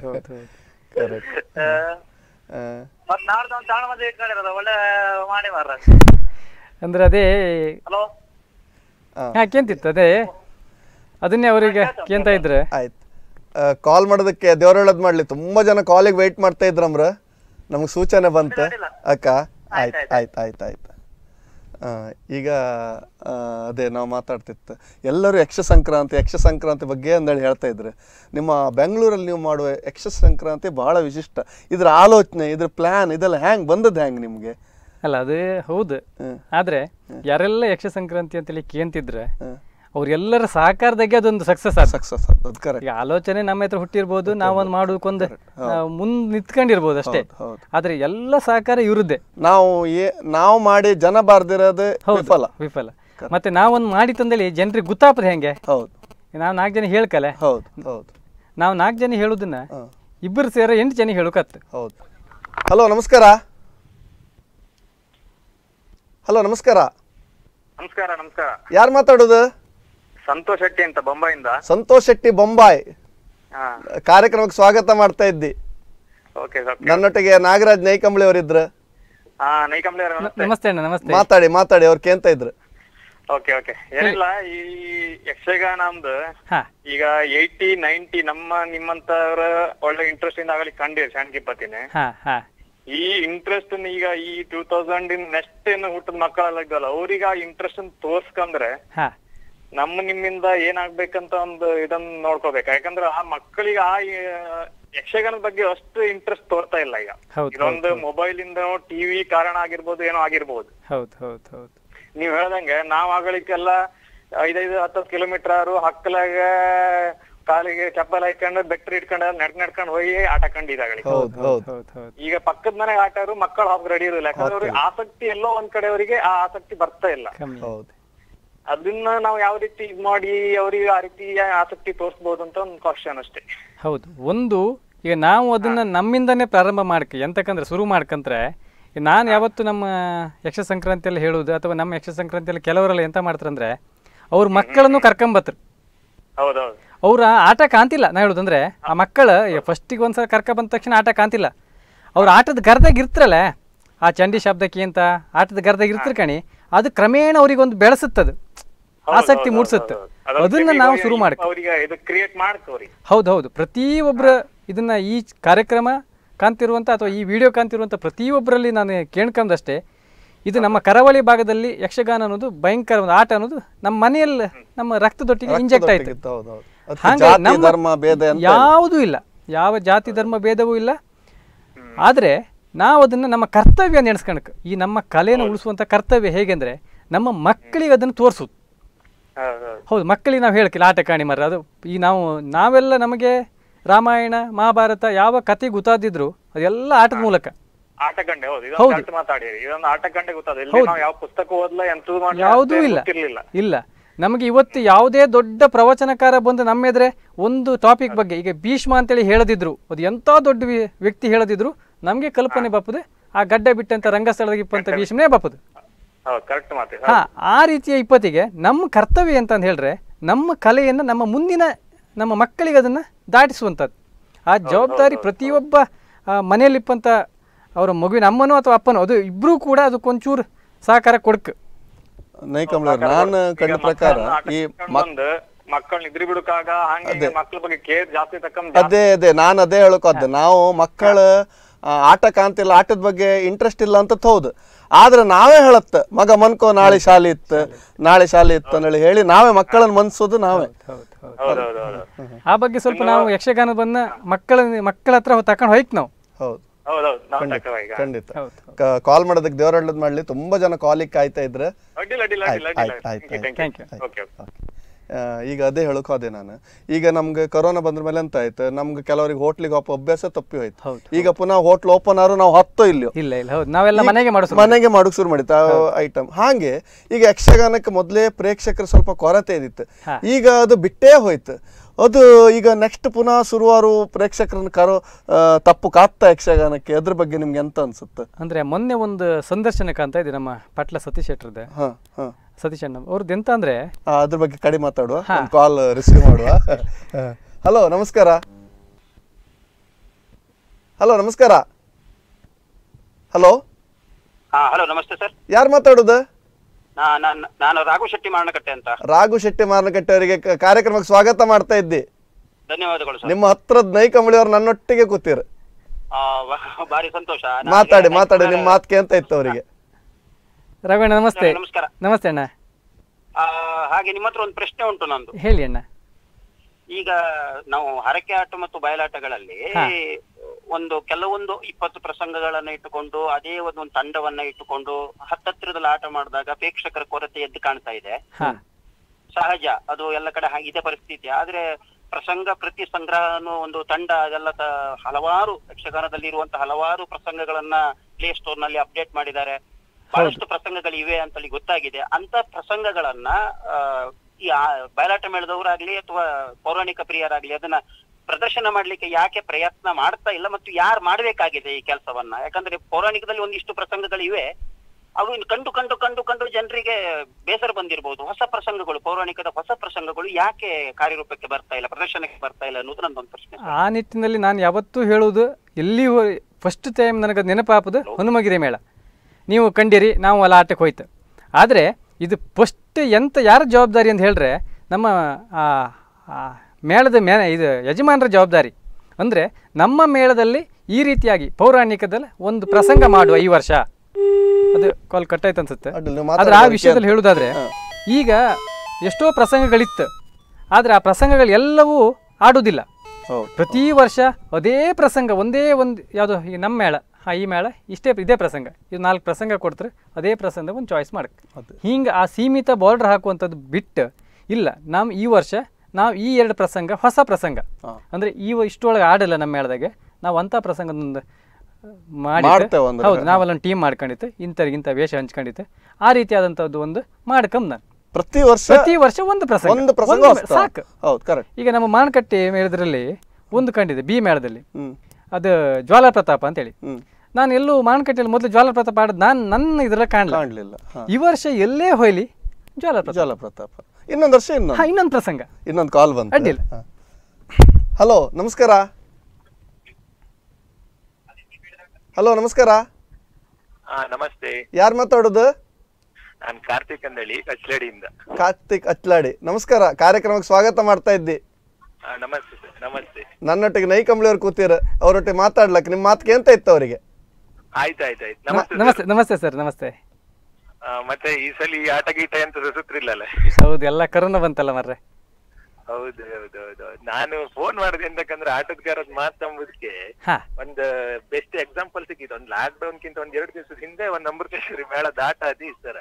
ಮತ್ ನಾಡ್ದು ಒಂದು ತಾಣ ಮದುವೆ ಇಟ್ಕೊಂಡಿರೋದು ಒಳ್ಳೆ ಮಾಡಿ ಮಾರ. ಅಂದ್ರೆ ಅದೇ ಕೇಂತಿತ್ತು, ಅದೇ ಅದನ್ನೇ ಅವರಿಗೆ ಕೇಂತ ಇದ್ರೆ. ಆಯ್ತು, ಕಾಲ್ ಮಾಡೋದಕ್ಕೆ ದೇವ್ರ ಒಳ್ಳೇದ್ ಮಾಡ್ಲಿ. ತುಂಬಾ ಜನ ಕಾಲಿಗೆ ವೆಯ್ಟ್ ಮಾಡ್ತಾ ಇದ್ರಮ್ರ, ನಮ್ಗೆ ಸೂಚನೆ ಬಂತು ಅಕ್ಕ. ಆಯ್ತು. ಈಗ ಅದೇ ನಾವು ಮಾತಾಡ್ತಿತ್ತು ಎಲ್ಲರೂ ಯಕ್ಷ ಸಂಕ್ರಾಂತಿ ಬಗ್ಗೆ ಅಂದೇಳಿ ಹೇಳ್ತಾ ಇದ್ರು. ನಿಮ್ಮ ಬೆಂಗಳೂರಲ್ಲಿ ನೀವು ಮಾಡುವ ಯಕ್ಷ ಸಂಕ್ರಾಂತಿ ಬಹಳ ವಿಶಿಷ್ಟ. ಇದ್ರ ಆಲೋಚನೆ, ಇದ್ರ ಪ್ಲಾನ್ ಇದೆಲ್ಲ ಹ್ಯಾಂಗ್ ಬಂದದ್ದು ಹ್ಯಾಂಗ್ ನಿಮ್ಗೆ? ಅಲ್ಲ ಅದು ಹೌದು. ಆದ್ರೆ ಯಾರೆಲ್ಲ ಯಕ್ಷ ಸಂಕ್ರಾಂತಿ ಅಂತೇಳಿ ಕೇಂತಿದ್ರೆ ಅವ್ರೆಲ್ಲರ ಸಹಕಾರದಾಗೆ ಅದೊಂದು ಸಕ್ಸಸ್ ಈಗ ಆಲೋಚನೆ ನಮ್ಮ ಹತ್ರ ಹುಟ್ಟಿರ್ಬೋದು, ನಾವೊಂದು ಮಾಡೋದಕ್ಕೊಂದು ಮುಂದ್ ನಿಂತ್ಕೊಂಡಿರ್ಬೋದು ಅಷ್ಟೇ. ಆದ್ರೆ ಎಲ್ಲ ಸಹಕಾರ ಇವ್ರದ್ದೇ. ನಾವು ಮಾಡಿ ಜನ ಬಾರ್ದಿರೋದು ವಿಫಲ. ಮತ್ತೆ ನಾವೊಂದು ಮಾಡಿ ತಂದೇಳಿ ಜನರಿಗೆ ಗೊತ್ತಾಪದ ಹೆಂಗೆ? ನಾವ್ 4 ಜನ ಹೇಳ್ಕಲೆ. ನಾವ್ 4 ಜನ ಹೇಳುದನ್ನ ಇಬ್ಬರು ಸೇರ 8 ಜನ ಹೇಳಕತ್ತ. ಹಲೋ ನಮಸ್ಕಾರ. ನಮಸ್ಕಾರ. ಯಾರು ಮಾತಾಡೋದು? ಸಂತೋಷ್ ಶೆಟ್ಟಿ ಅಂತ ಬೊಂಬಾಯಿಂದ. ಸಂತೋಷ್ ಶೆಟ್ಟಿ ಬೊಂಬಾಯಿ. ಕಾರ್ಯಕ್ರಮಕ್ಕೆ ಸ್ವಾಗತ ಮಾಡ್ತಾ ಇದ್ದಿ. ನನ್ನೊಟ್ಟಿಗೆ ನಾಗರಾಜ್ ನೈಕಂಬಳಿ ಅವರಿದ್ರು. ನಮಸ್ತೆ ಅಣ್ಣ. ನಮಸ್ತೆ. ಮಾತಾಡಿ ಅವ್ರು ಕೇಂತ ಇದ್ರು. ಓಕೆ ಓಕೆ ಏನಿಲ್ಲ ಈ ಯಕ್ಷಗಾನಂದು ಈಗ 80-90 ನಿಮ್ಮಂತವ್ರ ಒಳ್ಳೆ ಇಂಟ್ರೆಸ್ಟ್ ಇಂದ ಆಗಲಿ ಕಂಡಿರಿ ಶಾಣ್ಕಿಪ್ಪತ್ತಿನೇ ಈ ಇಂಟ್ರೆಸ್ಟ್ ಈಗ ಈ 2000 ನೆಕ್ಸ್ಟ್ ಏನು ಹುಟ್ಟದ ಮಕ್ಕಳೆಲ್ಲ ಇದ್ದಲ್ಲ ಅವ್ರಿಗೆ ಆ ಇಂಟ್ರೆಸ್ಟ್ ತೋರ್ಸ್ಕಂದ್ರೆ ನಿಮ್ಮಿಂದ ಏನಾಗ್ಬೇಕಂತ ಒಂದು ಇದನ್ನ ನೋಡ್ಕೋಬೇಕು. ಯಾಕಂದ್ರೆ ಆ ಮಕ್ಕಳಿಗೆ ಆ ಯಕ್ಷಗಾನದ ಬಗ್ಗೆ ಅಷ್ಟು ಇಂಟ್ರೆಸ್ಟ್ ತೋರ್ತಾ ಇಲ್ಲ ಈಗ. ಇದೊಂದು ಮೊಬೈಲ್ ಇಂದ ಟಿವಿ ಕಾರಣ ಆಗಿರ್ಬೋದು, ಏನೋ ಆಗಿರ್ಬೋದು. ನೀವ್ ಹೇಳ್ದಂಗೆ ನಾವ್ ಆಗಲಿಕ್ಕೆಲ್ಲ 5-10 ಕಿಲೋಮೀಟರ್ ಹಕ್ಕಲಾಗ ಕಾಲಿಗೆ ಚಪ್ಪಲ್ ಹಾಕೊಂಡು ಬೆಟ್ರಿ ಇಟ್ಕೊಂಡು ನಡ್ಕೊಂಡು ಹೋಗಿ ಆಟ ಕಂಡಿದ್ದಾಗಲಿ. ಈಗ ಪಕ್ಕದ ಮನೆಗೆ ಆಟಾರು ಮಕ್ಕಳು ಹೋಗಿ ರೆಡಿ ಇರಲಿಲ್ಲ. ಯಾಕಂದ್ರೆ ಅವ್ರಿಗೆ ಆಸಕ್ತಿ ಎಲ್ಲೋ ಒಂದ್ ಕಡೆ ಅವರಿಗೆ ಆ ಆಸಕ್ತಿ ಬರ್ತಾ ಇಲ್ಲ. ಅದನ್ನ ನಾವು ಯಾವ ರೀತಿ ಇದ್ ಮಾಡಿ ಅವ್ರಿಗೆ ಆ ರೀತಿ ಆಸಕ್ತಿ ತೋರಿಸಬಹುದು ಅಂತ ಒಂದು ಕ್ವಶನ್ ಅಷ್ಟೇ. ಹೌದು, ಒಂದು ಈಗ ನಾವು ಅದನ್ನ ನಮ್ಮಿಂದನೇ ಪ್ರಾರಂಭ ಎಂತಕ್ಕಂದ್ರೆ ಶುರು ಮಾಡ್ಕಂದ್ರೆ ನಾನು ಯಾವತ್ತು ನಮ್ಮ ಯಕ್ಷ ಸಂಕ್ರಾಂತಿಯಲ್ಲಿ ಹೇಳುವುದು ಅಥವಾ ನಮ್ಮ ಯಕ್ಷ ಸಂಕ್ರಾಂತಿಯಲ್ಲಿ ಕೆಲವರೆಲ್ಲ ಎಂತ ಮಾಡ್ತಾರಂದ್ರೆ ಅವ್ರ ಮಕ್ಕಳನ್ನು ಕರ್ಕೊಂಬತ್ರು. ಅವ್ರ ಆಟ ಕಾಂತಿಲ್ಲ. ನಾ ಹೇಳುದಂದ್ರೆ ಆ ಮಕ್ಕಳು ಫಸ್ಟಿಗೆ ಒಂದ್ಸಲ ಕರ್ಕ ಬಂದ ತಕ್ಷಣ ಆಟ ಕಾಂತಿಲ್ಲ. ಅವ್ರ ಆಟದ ಗರ್ದಾಗ ಇರ್ತಾರಲ್ಲ, ಆ ಚಂಡಿ ಶಬ್ದಕ್ಕೆ ಅಂತ ಆಟದ ಗರ್ದಾಗ ಇರ್ತಿರ್ ಕಣಿ, ಅದು ಕ್ರಮೇಣ ಅವ್ರಿಗೊಂದು ಬೆಳೆಸುತ್ತದು, ಆಸಕ್ತಿ ಮೂಡಿಸುತ್ತೆ. ಅದನ್ನ ನಾವು ಶುರು ಹೌದು ಪ್ರತಿಯೊಬ್ಬರ ಇದನ್ನ ಈ ಕಾರ್ಯಕ್ರಮ ಕಾಣ್ತಿರುವಂತ ಅಥವಾ ಈ ವಿಡಿಯೋ ಕಾಣ್ತಿರುವಂತ ಪ್ರತಿಯೊಬ್ಬರಲ್ಲಿ ನಾನು ಕೇಳ್ಕೊಂಡಷ್ಟೇ ಇದು ನಮ್ಮ ಕರಾವಳಿ ಭಾಗದಲ್ಲಿ ಯಕ್ಷಗಾನ ಅನ್ನೋದು ಭಯಂಕರ ಒಂದು ಆಟ ಅನ್ನೋದು ನಮ್ಮ ಮನೆಯಲ್ಲಿ ನಮ್ಮ ರಕ್ತದೊಟ್ಟಿಗೆ ಇಂಜೆಕ್ಟ್ ಆಯ್ತು. ಯಾವುದೂ ಇಲ್ಲ, ಯಾವ ಜಾತಿ ಧರ್ಮ ಭೇದವೂ ಇಲ್ಲ. ಆದ್ರೆ ನಾವು ಅದನ್ನ ನಮ್ಮ ಕರ್ತವ್ಯ ನೆನೆಸ್ಕಣಕ್, ಈ ನಮ್ಮ ಕಲೆಯನ್ನು ಉಳಿಸುವಂತ ಕರ್ತವ್ಯ ಹೇಗೆಂದ್ರೆ ನಮ್ಮ ಮಕ್ಕಳಿಗೆ ಅದನ್ನು ತೋರಿಸುದು. ಹೌದು, ಮಕ್ಕಳಿಗೆ ನಾವು ಹೇಳ್ಕಿಲ್ಲ ಆಟ ಕಾಣಿ ಮರ, ಅದು ಈ ನಾವೆಲ್ಲ ನಮಗೆ ರಾಮಾಯಣ ಮಹಾಭಾರತ ಯಾವ ಕತೆ ಗೊತ್ತಾದಿದ್ರು ಅದೆಲ್ಲ ಆಟದ ಮೂಲಕ. ಯಾವುದೂ ಇಲ್ಲ. ನಮಗೆ ಇವತ್ತು ಯಾವುದೇ ದೊಡ್ಡ ಪ್ರವಚನಕಾರ ಬಂದು ನಮ್ಮ ಎದುರೆ ಒಂದು ಟಾಪಿಕ್ ಬಗ್ಗೆ, ಈಗ ಭೀಷ್ಮ ಅಂತೇಳಿ ಹೇಳದಿದ್ರು, ಅದು ಎಂತ ದೊಡ್ಡ ವ್ಯಕ್ತಿ ಹೇಳದಿದ್ರು ನಮ್ಗೆ ಕಲ್ಪನೆ ಬಾಪುದು ಆ ಗಡ್ಡೆ ಬಿಟ್ಟಂತ ರಂಗಸ್ಥಳದಾಗ ಇಪ್ಪಂತ ಭೀಷ್ಮನೇ ಬಾಪುದು. ಆ ರೀತಿಯ ಇಪ್ಪತ್ತಿಗೆ ನಮ್ಮ ಕರ್ತವ್ಯ ಅಂತ ಹೇಳಿದ್ರೆ ನಮ್ಮ ಕಲೆಯನ್ನು ನಮ್ಮ ಮುಂದಿನ ನಮ್ಮ ಮಕ್ಕಳಿಗೆ ಅದನ್ನ ದಾಟಿಸುವಂಥದ್ದು. ಆ ಜವಾಬ್ದಾರಿ ಪ್ರತಿಯೊಬ್ಬ ಮನೆಯಲ್ಲಿಪ್ಪಂತ ಅವರ ಮಗುವಿನ ಅಮ್ಮನೋ ಅಥವಾ ಅಪ್ಪನೋ ಅದು ಇಬ್ರು ಕೂಡ ಅದಕ್ಕೊಂಚೂರು ಸಹಕಾರ ಕೊಡ್ಕ. ನಾನು ಕಂಡ ಪ್ರಕಾರ ಈ ಅದೇ ನಾನು ಅದೇ ಹೇಳಕೋದ್ದೆ, ನಾವು ಮಕ್ಕಳ ಆಟ ಕಾಂತಿಲ್ಲ, ಆಟದ ಬಗ್ಗೆ ಇಂಟ್ರೆಸ್ಟ್ ಇಲ್ಲ ಅಂತ ಹೌದು. ಆದ್ರೆ ನಾವೇ ಹೇಳತ್ತ ಮಗ ಮನ್ಕೋ ನಾಳೆ ಶಾಲೆ ಇತ್ತು ಅಂತ ಹೇಳಿ ನಾವೇ ಮಕ್ಕಳನ್ನ ಮನ್ಸೋದು ನಾವೇ. ಆ ಬಗ್ಗೆ ಸ್ವಲ್ಪ ನಾವು ಯಕ್ಷಗಾನ ಬಂದ ಮಕ್ಕಳ ಹತ್ರ ತಕೊಂಡು ಹೋಯ್ತು ನಾವು. ಹೌದು, ಖಂಡಿತ ಕಾಲ್ ಮಾಡೋದಕ್ಕೆ ದೇವರಳ್ಳದ್ ಮಾಡ್ಲಿ. ತುಂಬಾ ಜನ ಕಾಲಿಗೆ ಕಾಯ್ತಾ ಇದ್ರೆ ಈಗ ಅದೇ ಹೇಳಕೋದೆ ನಾನು. ಈಗ ನಮ್ಗೆ ಕೊರೋನಾ ಬಂದ್ರ ಮೇಲೆ ಅಂತ ಆಯ್ತು, ನಮ್ಗೆ ಕೆಲವರಿಗೆ ಹೋಟ್ಲಿಗೆ ಅಭ್ಯಾಸ ತಪ್ಪಿ ಹೋಯ್ತು. ಈಗ ಪುನಃ ಹೋಟ್ಲ್ ಓಪನ್ ಆದ್ರೂ ನಾವು ಹತ್ತೋ ಇಲ್ಲೋ ಮನೆಗೆ ಮಾಡೋಕ್ ಶುರು ಮಾಡಿತ್ತು ಐಟಮ್. ಹಾಗೆ ಈಗ ಯಕ್ಷಗಾನಕ್ಕೆ ಮೊದಲೇ ಪ್ರೇಕ್ಷಕರು ಸ್ವಲ್ಪ ಕೊರತೆ ಇದಿತ್ತು, ಈಗ ಅದು ಬಿಟ್ಟೇ ಹೋಯ್ತು. ಅದು ಈಗ ನೆಕ್ಸ್ಟ್ ಪುನಃ ಶುರುವಾರು ಪ್ರೇಕ್ಷಕರನ್ನ ತಪ್ಪು ಕಾಗ್ತಾ ಯಕ್ಷಗಾನಕ್ಕೆ. ಅದ್ರ ಬಗ್ಗೆ ನಿಮ್ಗೆ ಎಂತ ಅನ್ಸುತ್ತೆ? ಅಂದ್ರೆ ಮೊನ್ನೆ ಒಂದು ಸಂದರ್ಶನ ಕಾಣ್ತಾ ಇದೆ ನಮ್ಮ ಪಟ್ಲ ಸತೀಶ್ ಶೆಟ್ಟರ್ದೆ. ಸತೀಶ್ ಅಣ್ಣ ಅವ್ರದ್ದು ಎಂತ ಅಂದ್ರೆ ಅದ್ರ ಬಗ್ಗೆ ಕಡಿಮೆ ಮಾತಾಡುವ, ಕಾಲ್ ರಿಸೀವ್ ಮಾಡುವ. ಹಲೋ ನಮಸ್ಕಾರ. ಹಲೋ ನಮಸ್ಕಾರ. ಹಲೋ ಹಲೋ ನಮಸ್ತೆ ಸರ್. ಯಾರು ಮಾತಾಡುದು? ನಾನು ರಾಘು ಶೆಟ್ಟಿ ಮಾರ್ನಕಟ್ಟೆ ಅಂತ. ರಾಘು ಶೆಟ್ಟಿ ಮಾರ್ನಕಟ್ಟೆ ಅವರಿಗೆ ಕಾರ್ಯಕ್ರಮಕ್ಕೆ ಸ್ವಾಗತ ಮಾಡ್ತಾ ಇದ್ದಿ. ಧನ್ಯವಾದಗಳು ಸರ್. ನಿಮ್ಮ ಹತ್ರದ ನೈಕಂಬಳಿ ಅವ್ರು ನನ್ನೊಟ್ಟಿಗೆ ಕೂತಿರ. ಬಾರಿ ಸಂತೋಷ. ಮಾತಾಡಿ ನಿಮ್ಮ ಮಾತ್ಕೆ ಅಂತ ಇತ್ತು ಅವರಿಗೆ. ರಘುಣ್ಣ ನಮಸ್ತೆ. ನಮಸ್ಕಾರ. ನಮಸ್ತೆ ಅಣ್ಣ. ಹಾಗೆ ನಿಮ್ಮ ಹತ್ರ ಒಂದು ಪ್ರಶ್ನೆ ಉಂಟು ನಂದು. ಹೇಳಿ ಅಣ್ಣ. ಈಗ ನಾವು ಹರಕೆ ಆಟ ಮತ್ತು ಬಯಲಾಟಗಳಲ್ಲಿ ಕೆಲವೊಂದು 20 ಪ್ರಸಂಗಗಳನ್ನ ಇಟ್ಟುಕೊಂಡು ಅದೇ ಒಂದು ತಂಡವನ್ನ ಇಟ್ಟುಕೊಂಡು ಹತ್ತಿರದಲ್ಲಿ ಆಟ ಮಾಡಿದಾಗ ಪ್ರೇಕ್ಷಕರ ಕೊರತೆ ಎದ್ದು ಕಾಣ್ತಾ ಇದೆ. ಸಹಜ, ಅದು ಎಲ್ಲ ಕಡೆ ಇದೇ ಪರಿಸ್ಥಿತಿ. ಆದ್ರೆ ಪ್ರಸಂಗ ಪ್ರತಿ ಸಂಗ್ರಹನು ಒಂದು ತಂಡ ಅದೆಲ್ಲ ಹಲವಾರು ಯಕ್ಷಗಾನದಲ್ಲಿ ಇರುವಂತಹ ಹಲವಾರು ಪ್ರಸಂಗಗಳನ್ನ ಪ್ಲೇ ಸ್ಟೋರ್ ನಲ್ಲಿ ಅಪ್ಡೇಟ್ ಮಾಡಿದ್ದಾರೆ. ಬಹಳಷ್ಟು ಪ್ರಸಂಗಗಳಿವೆ ಅಂತಲ್ಲಿ ಗೊತ್ತಾಗಿದೆ. ಅಂತ ಪ್ರಸಂಗಗಳನ್ನ ಈ ಬಯಲಾಟ ಮೇಳದವರಾಗ್ಲಿ ಅಥವಾ ಪೌರಾಣಿಕ ಪ್ರಿಯರಾಗ್ಲಿ ಅದನ್ನ ಪ್ರದರ್ಶನ ಮಾಡ್ಲಿಕ್ಕೆ ಯಾಕೆ ಪ್ರಯತ್ನ ಮಾಡ್ತಾ ಇಲ್ಲ ಮತ್ತು ಯಾರು ಮಾಡ್ಬೇಕಾಗಿದೆ ಈ ಕೆಲಸವನ್ನ? ಯಾಕಂದ್ರೆ ಪೌರಾಣಿಕದಲ್ಲಿ ಒಂದಿಷ್ಟು ಪ್ರಸಂಗಗಳಿವೆ, ಅವು ಕಂಡು ಕಂಡು ಕಂಡು ಕಂಡು ಜನರಿಗೆ ಬೇಸರ ಬಂದಿರಬಹುದು. ಹೊಸ ಪ್ರಸಂಗಗಳು, ಪೌರಾಣಿಕದ ಹೊಸ ಪ್ರಸಂಗಗಳು ಯಾಕೆ ಕಾರ್ಯರೂಪಕ್ಕೆ ಬರ್ತಾ ಇಲ್ಲ, ಪ್ರದರ್ಶನಕ್ಕೆ ಬರ್ತಾ ಇಲ್ಲ ಅನ್ನೋದು ನನ್ನೊಂದು ಪ್ರಶ್ನೆ. ಆ ನಿಟ್ಟಿನಲ್ಲಿ ನಾನು ಯಾವತ್ತೂ ಹೇಳುವುದು, ಎಲ್ಲಿ ಫಸ್ಟ್ ಟೈಮ್ ನನಗೆ ನೆನಪಾಪದು ಹನುಮಗಿರಿ ಮೇಳ ನೀವು ಕಂಡಿರಿ, ನಾವು ಅಲ್ಲ ಆಟಕ್ಕೆ ಹೋಯ್ತು. ಆದರೆ ಇದು ಫಸ್ಟ್ ಎಂತ ಯಾರ ಜವಾಬ್ದಾರಿ ಅಂತ ಹೇಳಿದ್ರೆ ನಮ್ಮ ಮೇಳದ ಇದು ಯಜಮಾನರ ಜವಾಬ್ದಾರಿ. ಅಂದರೆ ನಮ್ಮ ಮೇಳದಲ್ಲಿ ಈ ರೀತಿಯಾಗಿ ಪೌರಾಣಿಕದಲ್ಲಿ ಒಂದು ಪ್ರಸಂಗ ಮಾಡುವ ಈ ವರ್ಷ. ಅದು ಕಾಲ್ ಕಟ್ಟಾಯ್ತು ಅನ್ಸುತ್ತೆ. ಆದರೆ ಆ ವಿಷಯದಲ್ಲಿ ಹೇಳುವುದಾದ್ರೆ ಈಗ ಎಷ್ಟೋ ಪ್ರಸಂಗಗಳಿತ್ತು, ಆದರೆ ಆ ಪ್ರಸಂಗಗಳೆಲ್ಲವೂ ಆಡುವುದಿಲ್ಲ. ಪ್ರತಿ ವರ್ಷ ಅದೇ ಪ್ರಸಂಗ ಒಂದೇ ಒಂದು ಯಾವುದೋ ಈಗ ನಮ್ಮ ಮೇಳ, ಈ ಮೇಳ ಇದೇ ಪ್ರಸಂಗ, ಇದು 4 ಪ್ರಸಂಗ ಕೊಡ್ತಾರೆ, ಅದೇ ಪ್ರಸಂಗ ಒಂದು ಚಾಯ್ಸ್ ಮಾಡಕ್ಕೆ. ಹಿಂಗೆ ಆ ಸೀಮಿತ ಬಾರ್ಡರ್ ಹಾಕುವಂಥದ್ದು ಬಿಟ್ಟು ಇಲ್ಲ, ಈ ವರ್ಷ ನಾವು ಈ 2 ಪ್ರಸಂಗ ಹೊಸ ಪ್ರಸಂಗ ಅಂದರೆ ಇಷ್ಟೊಳಗೆ ಆಡಲ್ಲ ನಮ್ಮ ಮೇಳದಾಗೆ, ನಾವು ಅಂಥ ಪ್ರಸಂಗದೊಂದು ಮಾಡಿ ಹೌದು ನಾವಲ್ಲೊಂದು ಟೀಮ್ ಮಾಡ್ಕೊಂಡಿತ್ತು, ಇಂಥ ವೇಷ ಹಂಚ್ಕೊಂಡಿತ್ತು, ಆ ರೀತಿಯಾದಂಥದ್ದು ಒಂದು ಮಾಡ್ಕೊಂಡ್ ನಾನು ಪ್ರತಿ ವರ್ಷ ಒಂದು ಪ್ರಸಂಗ ಸಾಕು. ಈಗ ನಮ್ಮ ಮಾನಕಟ್ಟೆ ಮೇಳದಲ್ಲಿ ಒಂದು ಕಂಡಿದೆ ಬಿ ಮೇಳದಲ್ಲಿ, ಅದು ಜ್ವಾಲಾ ಪ್ರತಾಪ ಅಂತೇಳಿ. ನಾನು ಎಲ್ಲೂ ಮಾನಕಟ್ಟೆಯಲ್ಲಿ ಮೊದಲು ಜ್ವಾಲಾ ಪ್ರತಾಪ ಆಡೋದು ನನ್ನ ಇದ್ರಲ್ಲಿ ಕಾಣಲಿಲ್ಲ. ಈ ವರ್ಷ ಎಲ್ಲೇ ಹೋಯ್ಲಿ ಜ್ವಾಲಾ ಪ್ರತಾಪ. ಇನ್ನೊಂದು ವರ್ಷ ಇನ್ನೊಂದು ಪ್ರಸಂಗ, ಇನ್ನೊಂದು ಕಾಲ್ ಬಂತು. ಅಡ್ಡಿಲ್ಲ. ಹಲೋ ನಮಸ್ಕಾರ. ಹಲೋ ನಮಸ್ಕಾರ. ನಮಸ್ತೆ. ಯಾರು ಮಾತಾಡೋದು? ನಾನು ಕಾರ್ತಿಕ್ ಅಂದೇಳಿ ಅಚ್ಲಾಡಿಯಿಂದ. ಕಾರ್ತಿಕ್ ಅಚ್ಲಾಡಿ, ನಮಸ್ಕಾರ. ಕಾರ್ಯಕ್ರಮಕ್ಕೆ ಸ್ವಾಗತ ಮಾಡ್ತಾ ಇದ್ದಿ. ನಮಸ್ತೆ ಸರ್. ನಮಸ್ತೆ. ನನ್ನೊಟ್ಟಿಗೆ ನೈ ಕಂಬಳಿ ಅವ್ರು ಕೂತಿರ, ಅವರೊಟ್ಟಿಗೆ ಮಾತಾಡ್ಲಕ್ ನಿಮ್ಮ ಮಾತಿಗೆ ಎಂತ ಇತ್ತು ಅವರಿಗೆ? ಆಯ್ತಾಯ್ತಾಯ್ತು. ನಮಸ್ತೆ. ನಮಸ್ತೆ ಸರ್. ನಮಸ್ತೆ. ಮತ್ತೆ ಈ ಸಲ ಆಟ ಗೀಟ ಎಂತ ಸುತ್ತಿರ್ಲಿಲ್ಲ? ಹೌದು, ಎಲ್ಲ ಕರೋನಾ ಬಂತಲ್ಲ ಮರ್ರೆ. ಹೌದು ಹೌದು ಹೌದು. ನಾನು ಫೋನ್ ಮಾಡಿದೆ ಎಂತಕ್ಕಂದ್ರೆ ಆಟದ್ಗಾರದ್ ಮಾತಂಬುದಕ್ಕೆ ಒಂದು ಬೆಸ್ಟ್ ಎಕ್ಸಾಂಪಲ್ ಸಿಕ್ಕಿತ್ತು. ಒಂದು ಲಾಕ್ ಡೌನ್ ಕಿಂತ 1-2 ದಿವಸದ ಹಿಂದೆ ಒಂದು ಅಮೃತೇಶ್ವರಿ ಮೇಳದ ಆಟ ಅದಿ ಸರ್.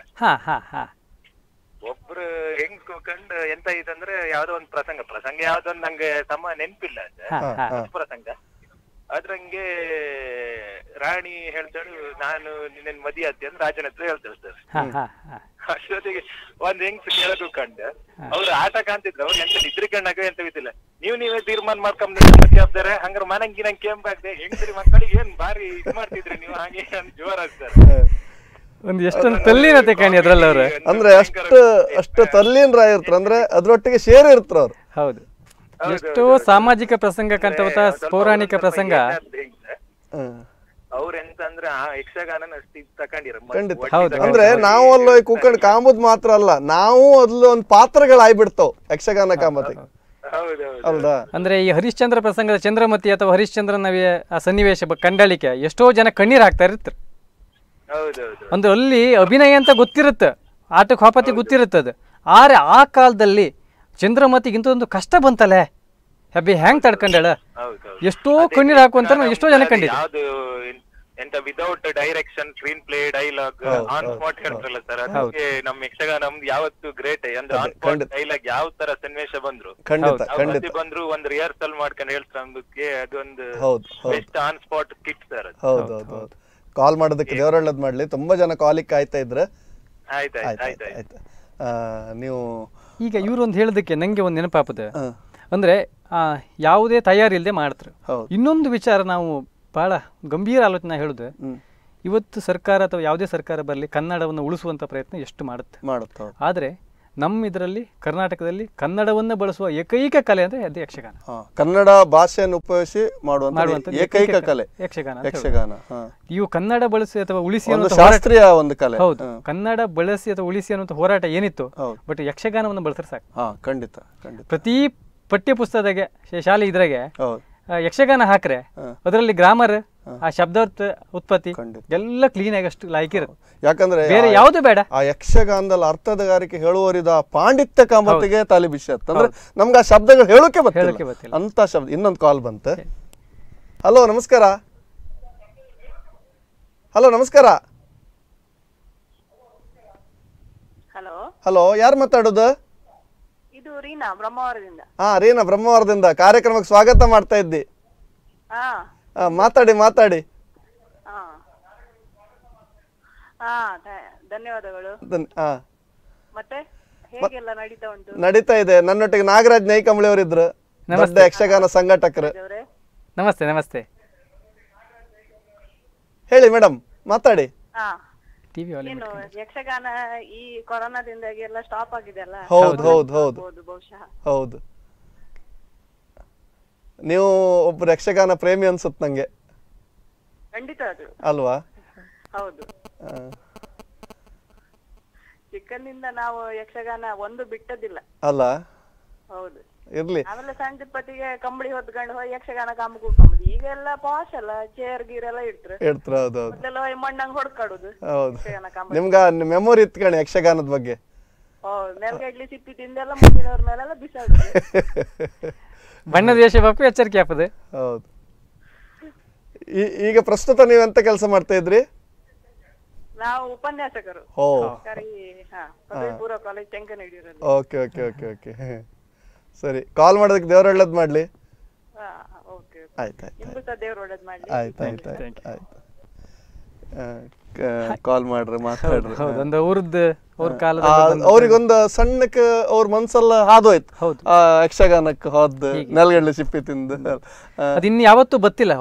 ಒಬ್ರು ಹೆಂಗ್ ಕಂಡು ಎಂತ ಇದಂದ್ರೆ ಯಾವ್ದೋ ಒಂದು ಪ್ರಸಂಗ ಯಾವ್ದೋ ನಂಗೆ ನೆನ್ಪಿಲ್ಲ ಪ್ರಸಂಗ. ಅದ್ರಂಗೆ ರಾಣಿ ಹೇಳ್ತಾಳು, ನಾನು ನಿನ್ನ ಮದಿ ಆದ್ದೆ ಅಂತ ರಾಜನ ಹತ್ರ ಹೇಳ್ತಾಳೆ ಸರ್. ಅಷ್ಟೊತ್ತಿಗೆ ಒಂದ್ ಹೆಂಗ್ ಕೇಳೋದು ಕಂಡು ಅವ್ರು ಆಟ ಕಾಣ್ತಿದ್ರು, ಅವ್ರು ಎಂತ ನಿದ್ರಿ ಕಣ್ಣಾಗ ಎಂತ ಬಿದ್ದಿಲ್ಲ. ನೀವೇ ತೀರ್ಮಾನ ಮಾಡ್ಕೊಂಡ್ ಮದಿ ಆಗ್ತಾರೆ, ಹಂಗಾರ ಮನಂಗಿ ನಂಗೆ ಕೆಂಪ್ ಆಗ್ದೆ ಹೆಂಗ್ಸರಿ ಮಕ್ಕಳಿಗೆ ಏನ್ ಬಾರಿ ಇದ್ ಮಾಡ್ತಿದ್ರಿ ನೀವು, ಹಾಗೆ ಜೋರ ಸರ್. ಒಂದು ಎಷ್ಟೊಂದು ತಲ್ಲೀನತೆ ಕಾಣಿ ಅದ್ರಲ್ಲಿ ಅವ್ರು, ಅಂದ್ರೆ ಅಷ್ಟು ತಲ್ಲೀನರಾಗಿರ್ತಾರ, ಅಂದ್ರೆ ಅದ್ರೊಟ್ಟಿಗೆ ಶೇರ್ ಇರ್ತಾರ ಅವ್ರು. ಹೌದು, ಎಷ್ಟೋ ಸಾಮಾಜಿಕ ಪ್ರಸಂಗ ಕಂತ ಪೌರಾಣಿಕ ಪ್ರಸಂಗ. ಅವ್ರೆಂತಂದ್ರೆ ಯಕ್ಷಗಾನ ಅಂದ್ರೆ ನಾವು ಅಲ್ಲೋ ಕೂಕಂಡ್ ಕಾಂಬುದ್ ಮಾತ್ರ ಅಲ್ಲ, ನಾವು ಅದ್ಲು ಒಂದ್ ಪಾತ್ರಗಳಾಗ್ಬಿಡ್ತಾವ್ ಯಕ್ಷಗಾನ ಕಾಂಬತ್ತಿಗೆ. ಹೌದಾ? ಅಂದ್ರೆ ಈ ಹರಿಶ್ಚಂದ್ರ ಪ್ರಸಂಗದ ಚಂದ್ರಮತಿ ಅಥವಾ ಹರಿಶ್ಚಂದ್ರನ ಆ ಸನ್ನಿವೇಶ ಕಂಡಳಿಕೆ ಎಷ್ಟೋ ಜನ ಕಣ್ಣೀರ್ ಹಾಕ್ತಾ ಇರ್ತಾರೆ. ಅಂದ್ರೆ ಅಲ್ಲಿ ಅಭಿನಯ ಅಂತ ಗೊತ್ತಿರುತ್ತೆ, ಆಟಕ್ಕೆ ಹಾಪತಿ ಗೊತ್ತಿರುತ್ತದು. ಆದ್ರೆ ಆ ಕಾಲದಲ್ಲಿ ಚಂದ್ರಮತಿಗಿಂತ ಒಂದು ಕಷ್ಟ ಬಂತಲ್ಲೇ, ಹೆಬ್ಬಿ ಹೆಂಗ್ ತಡ್ಕೊಂಡಳ, ಎಷ್ಟೋ ಕಣ್ಣೀರ್ ಹಾಕುವಂತ ಎಷ್ಟೋ ಜನ ಕಂಡಿದೆ. ಎಂತ without direction screenplay dialogue on spot ಹೇಳ್ತಾರಲ್ಲ ಸರ್, ಅದಕ್ಕೆ ನಮ್ಮ ಯಕ್ಷಗಾನ ಯಾವತ್ತು ಗ್ರೇಟ್. ಅಂದ್ರೆ ಆನ್ ಸ್ಪಾಟ್ ಡೈಲಾಗ್ ಯಾವ ತರ ಸನ್ನಿವೇಶ ಬಂದ್ರು ಬಂದ್ರು ಒಂದು ರಿಹರ್ಸಲ್ ಮಾಡ್ಕೊಂಡು ಹೇಳ್ತಾರೆ, ಅದೊಂದು best on spot kit sir. ಹೌದು, ಕಾಲ್ ಮಾಡೋದಕ್ಕೆ ದೇವರಳ್ಳದ್ ಮಾಡ್ಲಿ. ತುಂಬಾ ಜನ ಕಾಲಿಗೆ ಕಾಯ್ತಾ ಇದ್ರೆ ಆಯ್ತು. ನೀವು ಈಗ ಇವ್ರೊಂದು ಹೇಳೋದಕ್ಕೆ ನಂಗೆ ಒಂದು ನೆನಪಾಪದೆ, ಅಂದ್ರೆ ಯಾವುದೇ ತಯಾರಿ ಇಲ್ಲದೆ ಮಾಡ್ತಾರೆ. ಇನ್ನೊಂದು ವಿಚಾರ ನಾವು ಬಹಳ ಗಂಭೀರ ಆಲೋಚನೆ ಹೇಳುದು, ಇವತ್ತು ಸರ್ಕಾರ ಅಥವಾ ಯಾವುದೇ ಸರ್ಕಾರ ಬರಲಿ ಕನ್ನಡವನ್ನು ಉಳಿಸುವಂತ ಪ್ರಯತ್ನ ಎಷ್ಟು ಮಾಡುತ್ತೆ. ಆದ್ರೆ ನಮ್ಮ ಇದರಲ್ಲಿ ಕರ್ನಾಟಕದಲ್ಲಿ ಕನ್ನಡವನ್ನು ಬಳಸುವ ಏಕೈಕ ಕಲೆ ಅಂದ್ರೆ ಅದು ಯಕ್ಷಗಾನ. ಕನ್ನಡ ಭಾಷೆಯನ್ನು ಉಪಯೋಗಿಸಿ ಮಾಡುವಂತ ಏಕೈಕ ಕಲೆ ಯಕ್ಷಗಾನ. ಇವು ಕನ್ನಡ ಬಳಸಿ ಅಥವಾ ಉಳಿಸಿ ಶಾಸ್ತ್ರೀಯ ಒಂದು ಕಲೆ. ಹೌದು, ಕನ್ನಡ ಬಳಸಿ ಅಥವಾ ಉಳಿಸಿ ಅನ್ನುವಂಥ ಹೋರಾಟ ಏನಿತ್ತು, ಬಟ್ ಯಕ್ಷಗಾನವನ್ನು ಬಳಸಿದ್ರೆ ಸಾಕು. ಖಂಡಿತ. ಪ್ರತಿ ಪಠ್ಯ ಪುಸ್ತಕದಾಗೆ ಶಾಲೆ ಇದ್ರಾಗೆ ಯಕ್ಷಗಾನ ಹಾಕ್ರೆ ಅದರಲ್ಲಿ ಗ್ರಾಮರ್, ಆ ಶಬ್ದ ಉತ್ಪತ್ತಿ ಎಲ್ಲ ಕ್ಲೀನ್ ಆಗಿ ಅಷ್ಟು ಲಾಯ್ಕಿರುತ್ತೆ. ಯಾಕಂದ್ರೆ ಬೇರೆ ಯಾವ್ದು ಬೇಡ. ಆ ಯಕ್ಷಗಾನದಲ್ಲಿ ಅರ್ಥದಗಾರಿಕೆ ಹೇಳುವರಿದ ಪಾಂಡಿತ್ಯ ಕಾಮತಿಗೆ ತಾಲಿ ಬಿಷತ್. ಅಂದ್ರೆ ನಮ್ಗೆ ಆ ಶಬ್ದಗಳು ಹೇಳೋಕೆ ಬರ್ತಿಲ್ಲ ಅಂತ ಶಬ್ದ. ಇನ್ನೊಂದು ಕಾಲ್ ಬಂತು. ಹಲೋ ನಮಸ್ಕಾರ. ಹಲೋ, ಯಾರು ಮಾತಾಡೋದು? ರೀನಾ ಬ್ರಹ್ಮಾವರದಿಂದ. ರೀನಾ ಬ್ರಹ್ಮಾವರದಿಂದ. ಕಾರ್ಯಕ್ರಮಕ್ಕೆ ಸ್ವಾಗತ ಮಾಡ್ತಾ ಇದ್ದಿ. ಮಾತಾಡಿ. ಧನ್ಯವಾದಗಳು. ಮತ್ತೆ ಹೇಗೆಲ್ಲ ನಡೀತಾ ಉಂಟು? ನಡೀತಾ ಇದೆ. ನನ್ನೊಟ್ಟಿಗೆ ನಾಗರಾಜ್ ನೈಕಂಬಳಿ ಅವರಿದ್ರು, ದೊಡ್ಡ ಯಕ್ಷಗಾನ ಸಂಘಟಕರು. ನಮಸ್ತೆ. ಹೇಳಿ ಮೇಡಮ್, ಮಾತಾಡಿ. ಯಕ್ಷಗಾನ ಈ ಕೊರೋನಾದಿಂದಾಗಿ ಎಲ್ಲ ಸ್ಟಾಪ್ ಆಗಿದೆ ಅಲ್ಲ? ಹೌದು. ನೀವು ಒಬ್ರು ಯಕ್ಷಗಾನ ಪ್ರೇಮಿ ಅನ್ಸುತ್ತೆ ನಂಗೆ. ಖಂಡಿತ ಅದು ಅಲ್ವಾ? ಹೌದು. ಚಿಕ್ಕಂದಿಂದ ನಾವು ಯಕ್ಷಗಾನ ಒಂದು ಬಿಟ್ಟದಿಲ್ಲ. ಅಲ್ಲ ಹೌದು. ಇರ್ಲಿ. ಆಮೇಲೆ ಸಂಜೆಪತ್ತಿಗೆ ಕಂಬಳಿ ಹೊತ್ಕೊಂಡು ಹೋಗಿ ಯಕ್ಷಗಾನ ಕಾಮ ಕೂತ್ಕೊಂಬುದು. ಈಗ ಎಲ್ಲ ಪಾಶ್ ಅಲ್ಲ, ಚೇರ್ ಗೀರ್ ಎಲ್ಲ ಇಟ್ರು. ಹೌದೌದು. ಮೊದಲೆಲ್ಲ ಹೋಗಿ ಮಣ್ಣಂಗ್ ಹೊಡ್ಕಾಡುದು. ಹೌದು. ಯಕ್ಷಗಾನ ಕಾಮ. ನಿಮ್ಗ ಮೆಮೊರಿ ಇತ್ಕಣಿ ಯಕ್ಷಗಾನದ ಬಗ್ಗೆ? ಹೌದು. ನೆಲಗಡ್ಲಿ ಸಿಪ್ಪಿ ತಿಂದೆಲ್ಲ ಮುಂದಿನವ್ರ ಮೇಲೆಲ್ಲ ಬಿಸಾಡುದು. ಬಣ್ಣದ ವೇಷ ಬಾಪು ಎಚ್ಚರಿಕೆ ಹಾಪದು. ಹೌದು. ಈಗ ಪ್ರಸ್ತುತ ನೀವೆಂತ ಕೆಲಸ ಮಾಡ್ತಾ ಇದ್ರಿ? ನಾವು ಉಪನ್ಯಾಸಕರು. ಪದವಿ ಪೂರ್ವ ಕಾಲೇಜ್ ತೆಂಕನಹಳ್ಳಿಯಲ್ಲಿ. ಓಕೆ ಓಕೆ ಓಕೆ ಓಕೆ ಸರಿ. ಕಾಲ್ ಮಾಡೋದಕ್ಕೆ ದೇವ್ರ ಒಳ್ಳೇದ್ ಮಾಡ್ಲಿ. ಆಯ್ತು ಕಾಲ್ ಮಾಡ್ರಿ, ಮಾತಾಡ್ರಿ. ಅವ್ರಿಗೊಂದು ಸಣ್ಣಕ್ಕ ಅವ್ರ ಮನ್ಸೆಲ್ಲ ಹಾದೋಯ್ತು ಯಕ್ಷಗಾನಕ್ಕೆ ಹೋದ್ ನೆಲಗಡ್ಲೆ ಸಿಪ್ಪಿ ತಿಂದು. ಅದಿನ್ ಯಾವತ್ತೂ ಗೊತ್ತಿಲ್ಲ.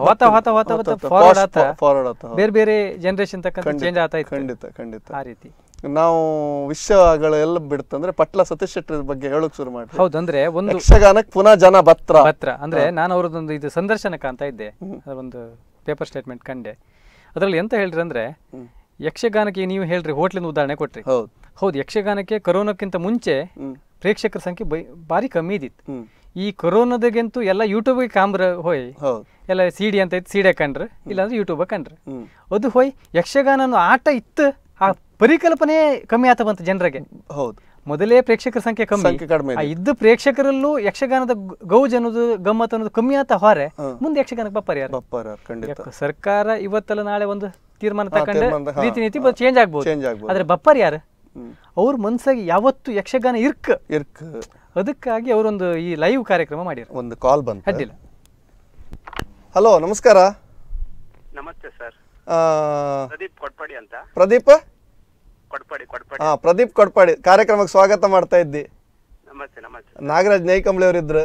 ಬೇರೆ ಬೇರೆ ಜನರೇಷನ್ ತಕ್ಕ ಚೇಂಜ್ ಆಗ್ತಾ ಇತ್ತು. ಖಂಡಿತ ಖಂಡಿತ. ಆ ರೀತಿ ನಾವು ವಿಷಯಗಳೆಲ್ಲ ಬಿಡ್ತಂದ್ರೆ ಪಟ್ಲ ಸತೀಶ್ ಶೆಟ್ಟಿ ಬಗ್ಗೆ ಹೇಳಕ್ ಶುರು ಮಾಡಿ. ಹೌದು. ಅಂದ್ರೆ ಒಂದು ಯಕ್ಷಗಾನಕ್ಕೆ ಪುನಃ ಜನ ಬತ್ರ ಅಂದ್ರೆ ನಾನು ಅವ್ರದ್ದೊಂದು ಇದು ಸಂದರ್ಶನ ಕಾಣ್ತಾ ಇದ್ದೆ, ಒಂದು ಪೇಪರ್ ಸ್ಟೇಟ್ಮೆಂಟ್ ಕಂಡೆ. ಅದ್ರಲ್ಲಿ ಎಂತ ಹೇಳ್ರಿ ಅಂದ್ರೆ, ಯಕ್ಷಗಾನಕ್ಕೆ ನೀವು ಹೇಳ್ರಿ ಹೋಟ್ಲಿನ ಉದಾಹರಣೆ ಕೊಟ್ರಿ. ಹೌದು, ಯಕ್ಷಗಾನಕ್ಕೆ ಕೊರೋನಾಕ್ಕಿಂತ ಮುಂಚೆ ಪ್ರೇಕ್ಷಕರ ಸಂಖ್ಯೆ ಬಾರಿ ಕಮ್ಮಿ ಇದ್ದಿತ್ತು. ಈ ಕೊರೋನಾದಾಗಂತೂ ಎಲ್ಲ ಯೂಟ್ಯೂಬ್ಗೆ ಕಾಮ್ರ ಹೋಯ್, ಎಲ್ಲ ಸಿಡಿ ಅಂತ ಇತ್ತು, ಸಿಡಿ ಕಂಡ್ರೆ ಇಲ್ಲಾಂದ್ರೆ ಯೂಟ್ಯೂಬ್ ಕಂಡ್ರೆ ಅದು ಹೋಯ್. ಯಕ್ಷಗಾನ ಆಟ ಇತ್ತು, ಆ ಪರಿಕಲ್ಪನೆ ಕಮ್ಮಿ ಆತ ಬಂತು ಜನರಿಗೆ. ಹೌದು, ಮೊದಲೇ ಪ್ರೇಕ್ಷಕರ ಸಂಖ್ಯೆ ಕಮ್ಮಿ ಇದ್ದ ಪ್ರೇಕ್ಷಕರಲ್ಲೂ ಯಕ್ಷಗಾನದ ಗೌಜ್ ಅನ್ನೋದು ಗಮ್ಮತ್ ಅನ್ನೋದು ಕಮ್ಮಿ ಆತ ಹೊರೆ. ಮುಂದೆ ಯಕ್ಷಗಾನಕ್ಕೆ ಬಪ್ಪಾರ ಯಾರು? ಸರ್ಕಾರ ಇವತ್ತಲ್ಲ ನಾಳೆ ಒಂದು ತೀರ್ಮಾನ ತಗೊಂಡು ರೀತಿ ನೀತಿ ಚೇಂಜ್ ಆಗ್ಬೋದು, ಆದ್ರೆ ಬಪ್ಪಾರ ಯಾರು? ಅವ್ರ ಮನ್ಸಾಗಿ ಯಾವತ್ತು ಯಕ್ಷಗಾನ ಇರ್ಕ್. ಅದಕ್ಕಾಗಿ ಅವರೊಂದು ಈ ಲೈವ್ ಕಾರ್ಯಕ್ರಮ ಮಾಡಿರ. ಒಂದು ಕಾಲ್ ಬಂತು, ಅಡ್ಡಿಲ್ಲ. ಹಲೋ, ನಮಸ್ಕಾರ. ನಮಸ್ತೆ ಸರ್. ಪ್ರದೀಪ್ ಕೊಟ್ಪಾಡಿ ಅಂತ. ಪ್ರದೀಪ್ ಪ್ರದೀಪ್ ಕೊಟ್ಪಾಡಿ ಕಾರ್ಯಕ್ರಮಕ್ಕೆ ಸ್ವಾಗತ ಮಾಡ್ತಾ ಇದ್ದಿ. ನಮಸ್ತೆ. ನಮಸ್ತೆ. ನಾಗರಾಜ್ ನೈಕಂಬ್ಳಿ ಅವರಿದ್ರು.